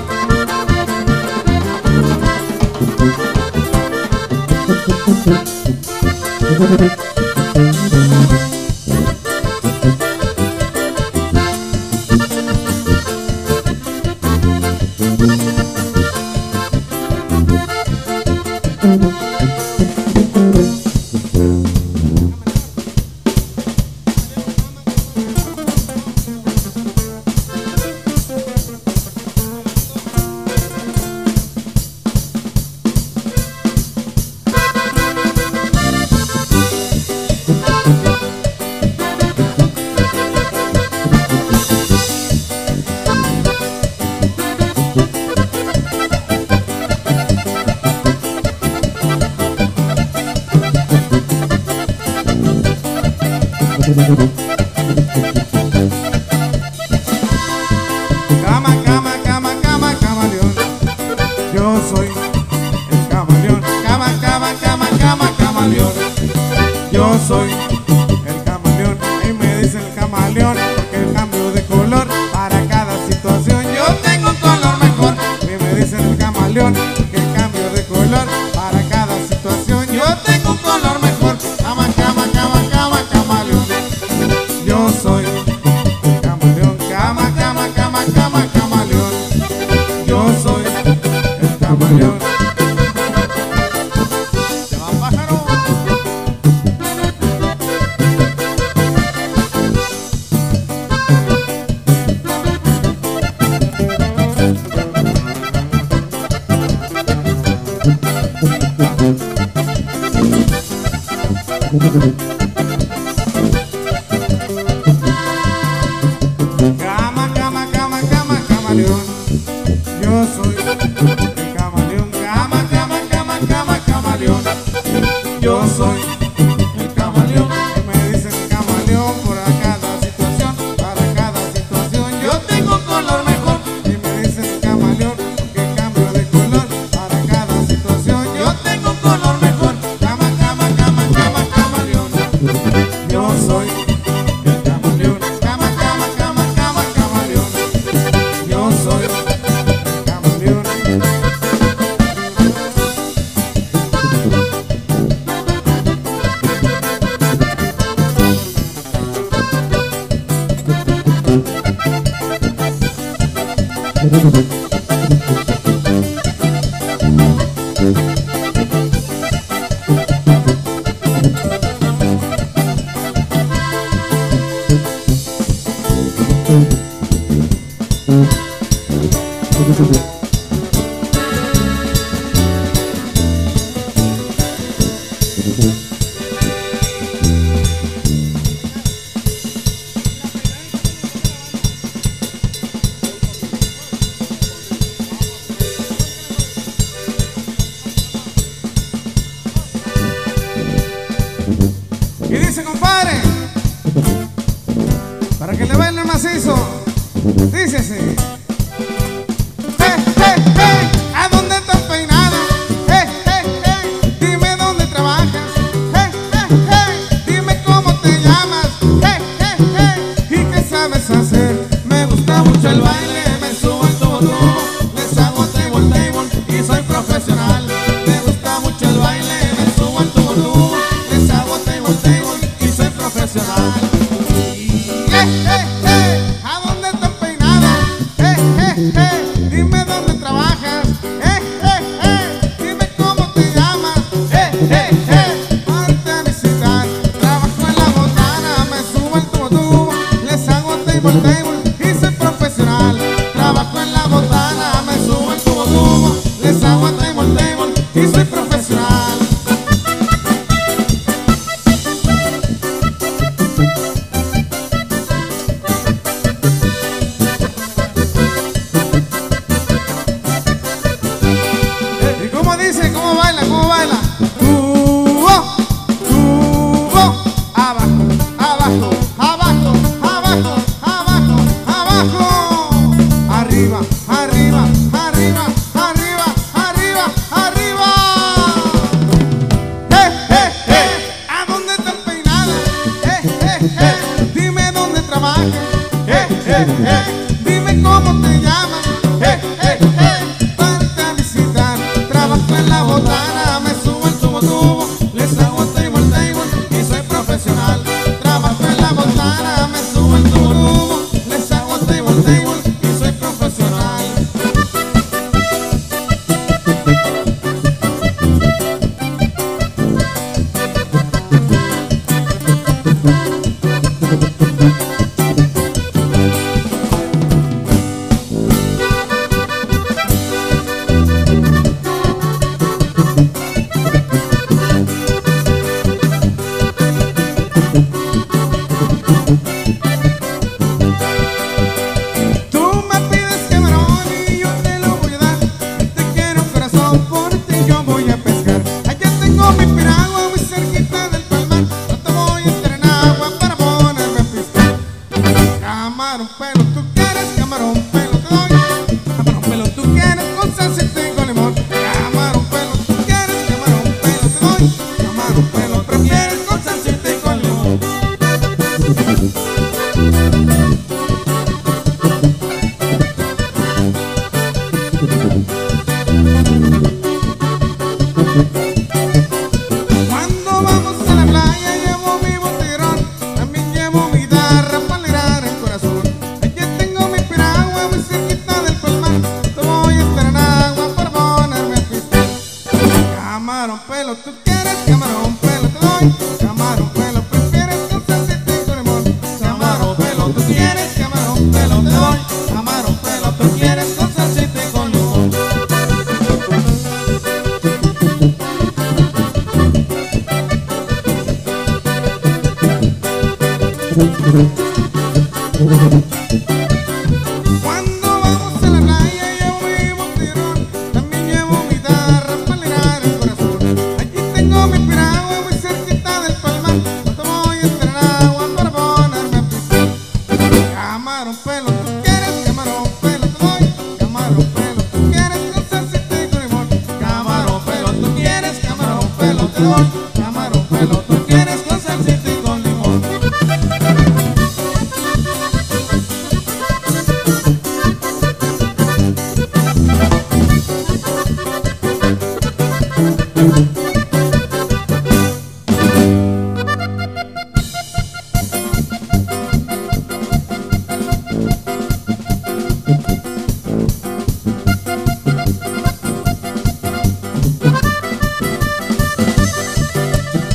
Cama, cama, cama, cama, camaleón. Yo soy el camaleón. Cama, cama, cama, cama, camaleón. Yo soy el camaleón. Y me dicen el camaleón porque el cambio de color para cada situación. Yo tengo un color mejor. Y me dicen el camaleón porque el cambio de color para cada situación. Yo tengo un color mejor. Cama, cama, cama, cama, camaleón. Yo soy el camaleón. Cama, cama, cama, cama, camaleón. Yo soy el camaleón. Se va pájaro. Cama, cama, cama, cama, camaleón. Yo soy el camaleón. Cama, cama, cama, cama, camaleón. Yo soy el camaleón. Y me dicen camaleón por cada situación, para cada situación. Yo tengo un color mejor. Y me dicen camaleón que cambio de color para cada situación. Yo tengo un color mejor. Cama, cama, cama, cama, camaleón. Y dice, compadre, para que le baile macizo, dice así. ¿A dónde estás peinado? Dime dónde trabajas. Dime cómo te llamas. ¿Y qué sabes hacer? Me gusta mucho el baile, me subo al tubo, les hago table, table y soy profesional. Me gusta mucho el baile, me subo al tubo, les hago table, table y soy profesional. ¿A dónde estás peinado? Dime dónde trabajas. Dime cómo te llamas. Ponte a visitar. Trabajo en la botana, me subo al tubo, les hago table, table y soy profesional. Trabajo en la botana, me subo al tubo, les hago table, table y soy profesional. ¿Y cómo dice? ¿Cómo baila? ¿Cómo baila? Tubo, tubo, abajo, abajo, abajo, abajo, abajo, abajo, arriba, arriba, arriba, arriba, arriba, arriba. ¿A dónde estás peinado? Dime dónde trabajas. Dime cómo te llamas. Ponte a visitar. Trabajo en la botana, me subo al tubo, les hago table, table y soy profesional. Trabajo en la botana, me subo al tubo, les hago table, table y soy profesional. Tú me pides camarón y yo te lo voy a dar. Te quiero corazón, por ti yo voy a pescar. Allá tengo mi piragua muy cerquita del palmar. No te voy a entrar en agua para ponerme a pescar. Camarón pelo, tú quieres camarón pelo, te doy. Camarón pelo, tú quieres con salsita y con limón. Camarón pelo, tú quieres camarón pelo, te doy. Camarón pelo, prefieres con salsita y con limón. Cuando vamos a la playa llevo mi botellón, también llevo mi guitarra para alegrar el corazón. Allí tengo mi piragua muy cerquita del palmar. Te voy a estar en agua para ponerme a pisar. Camarón pelo, tú quieres camarón pelo, te doy. Camarón pelo, prefieres con salsita y con limón. Camarón pelo, tú quieres camarón pelo, te doy. Camarón pelo, tú quieres con salsita y con limón. Cuando vamos a la playa llevo mi botellón, también llevo mi guitarra para alegrar el corazón. Allí tengo mi piragua muy cerquita del palmar. No te voy a entrar en agua para ponerme a pisar. Camarón pelo, tú quieres camarón pelo, te doy. Camarón pelo, tú quieres con salsita y con limón. Camarón pelo, tú quieres camarón pelo, te doy. Camarón pelo, tú quieres con salsita y con limón.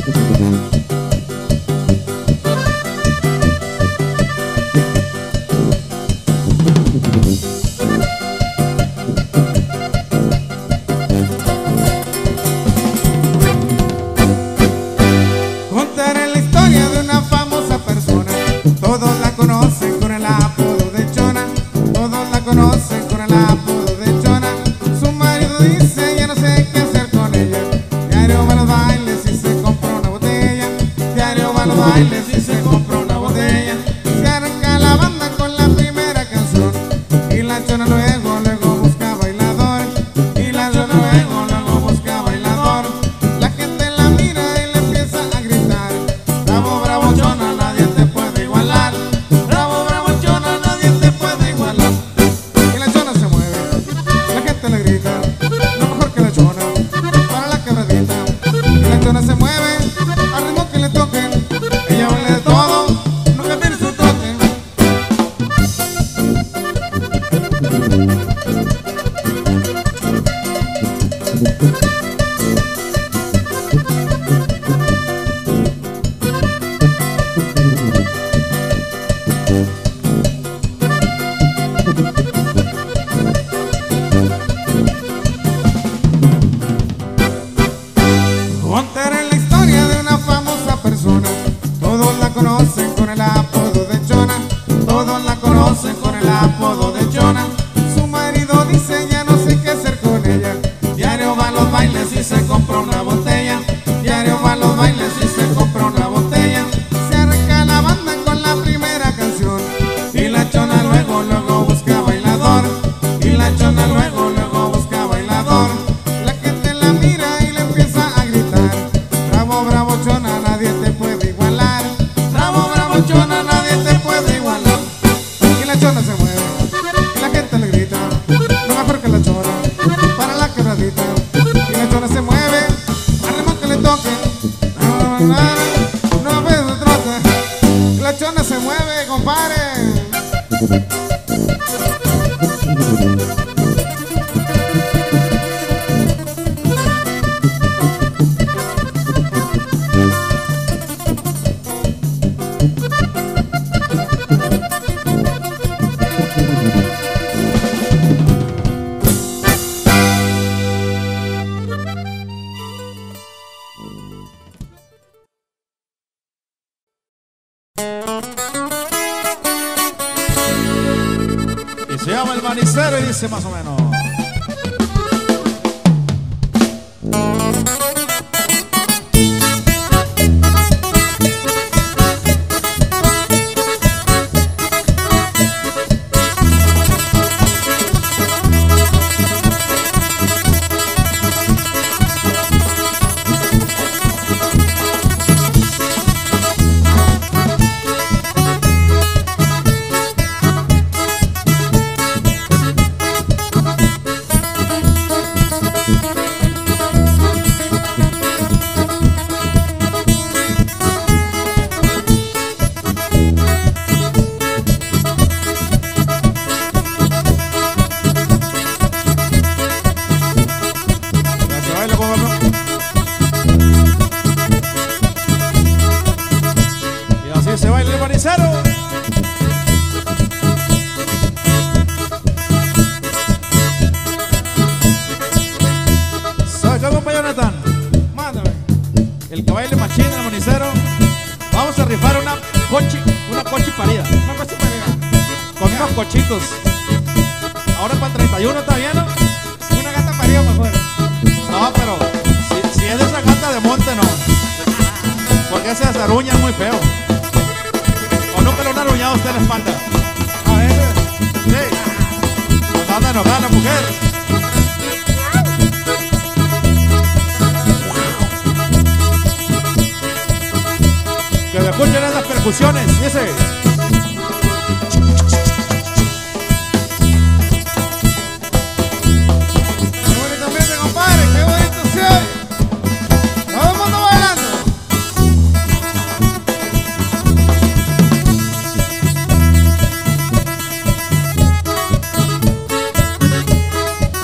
Contaré la historia de una famosa persona. Todos la conocen con el apodo de Chona. Todos la conocen con el apodo de Chona. Su marido dice ya no sé qué hacer con ella. Diario va a los bailes y se compra una botella. Diario va a los bailes y se compra una botella. Se arranca la banda con la primera canción. Y la Chona luego busca bailador. Y la Chona luego busca bailador. La gente la mira y le empieza a gritar: bravo, bravo Chona, nadie te puede igualar. Bravo, bravo Chona, nadie te puede igualar. Y la Chona se mueve, la gente le grita: no mejor que la Chona, para la quebradita. Y la Chona se mueve al ritmo que le toquen. Ella baila de todo, nunca pierde su trote. Contaré la historia de una famosa persona. Todos la conocen con el apodo de Chona. Todos la conocen con el apodo de Chona. Su marido dice ya no sé qué hacer con ella. Diario va a los bailes y se compra una botella. Diario va a los bailes y se compra una botella. Se arranca la banda con la primera canción. Y la Chona luego busca bailador. Y la Chona luego busca bailador. La gente la mira y le empieza a gritar: bravo, bravo Chona, nadie te puede igualar. Bravo, bravo Chona, nadie te puede igualar. Y la Chona se mueve, y la gente le grita: no mejor que la Chona, para la quebradita. Y la Chona se mueve al ritmo que le toque. No ves el trote. Y la Chona se mueve, compadre. Y se llama El Manicero y dice más o menos: y así se baila el manicero. ¿Sabe qué, compa Jonathan? Mándame. El que baile machín el manicero. Vamos a rifar una cochi parida Una cosa para con unos cochitos. Ahora para el 31 está bien, ¿no? una gata parida mejor. No, pero si es de esa gata de monte, no. Porque ese aruña muy feo. ¿O nunca lo han aruñado a usted en la espalda? A veces. Sí. Pues anda enojada la mujer. Que me escuchen esas percusiones, dice. Qué bonito ambiente, compadre, qué bonito se oye. Todo el mundo bailando.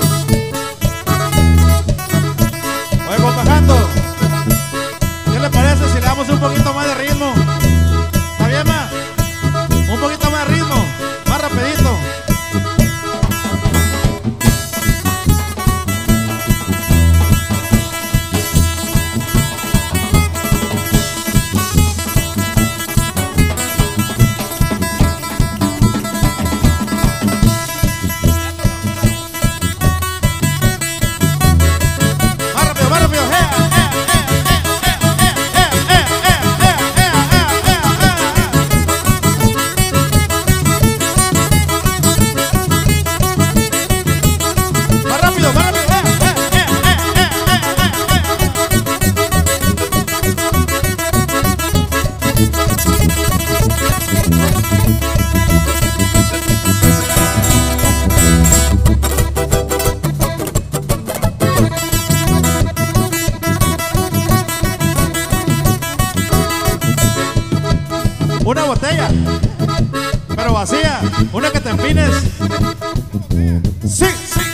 Oye, compa Jando, ¿qué le parece Necesitamos un poquito más de ritmo. ¿Está bien, ma? Un poquito más de ritmo. Más rapidito. Una botella, pero vacía, una que te empines. Sí, sí.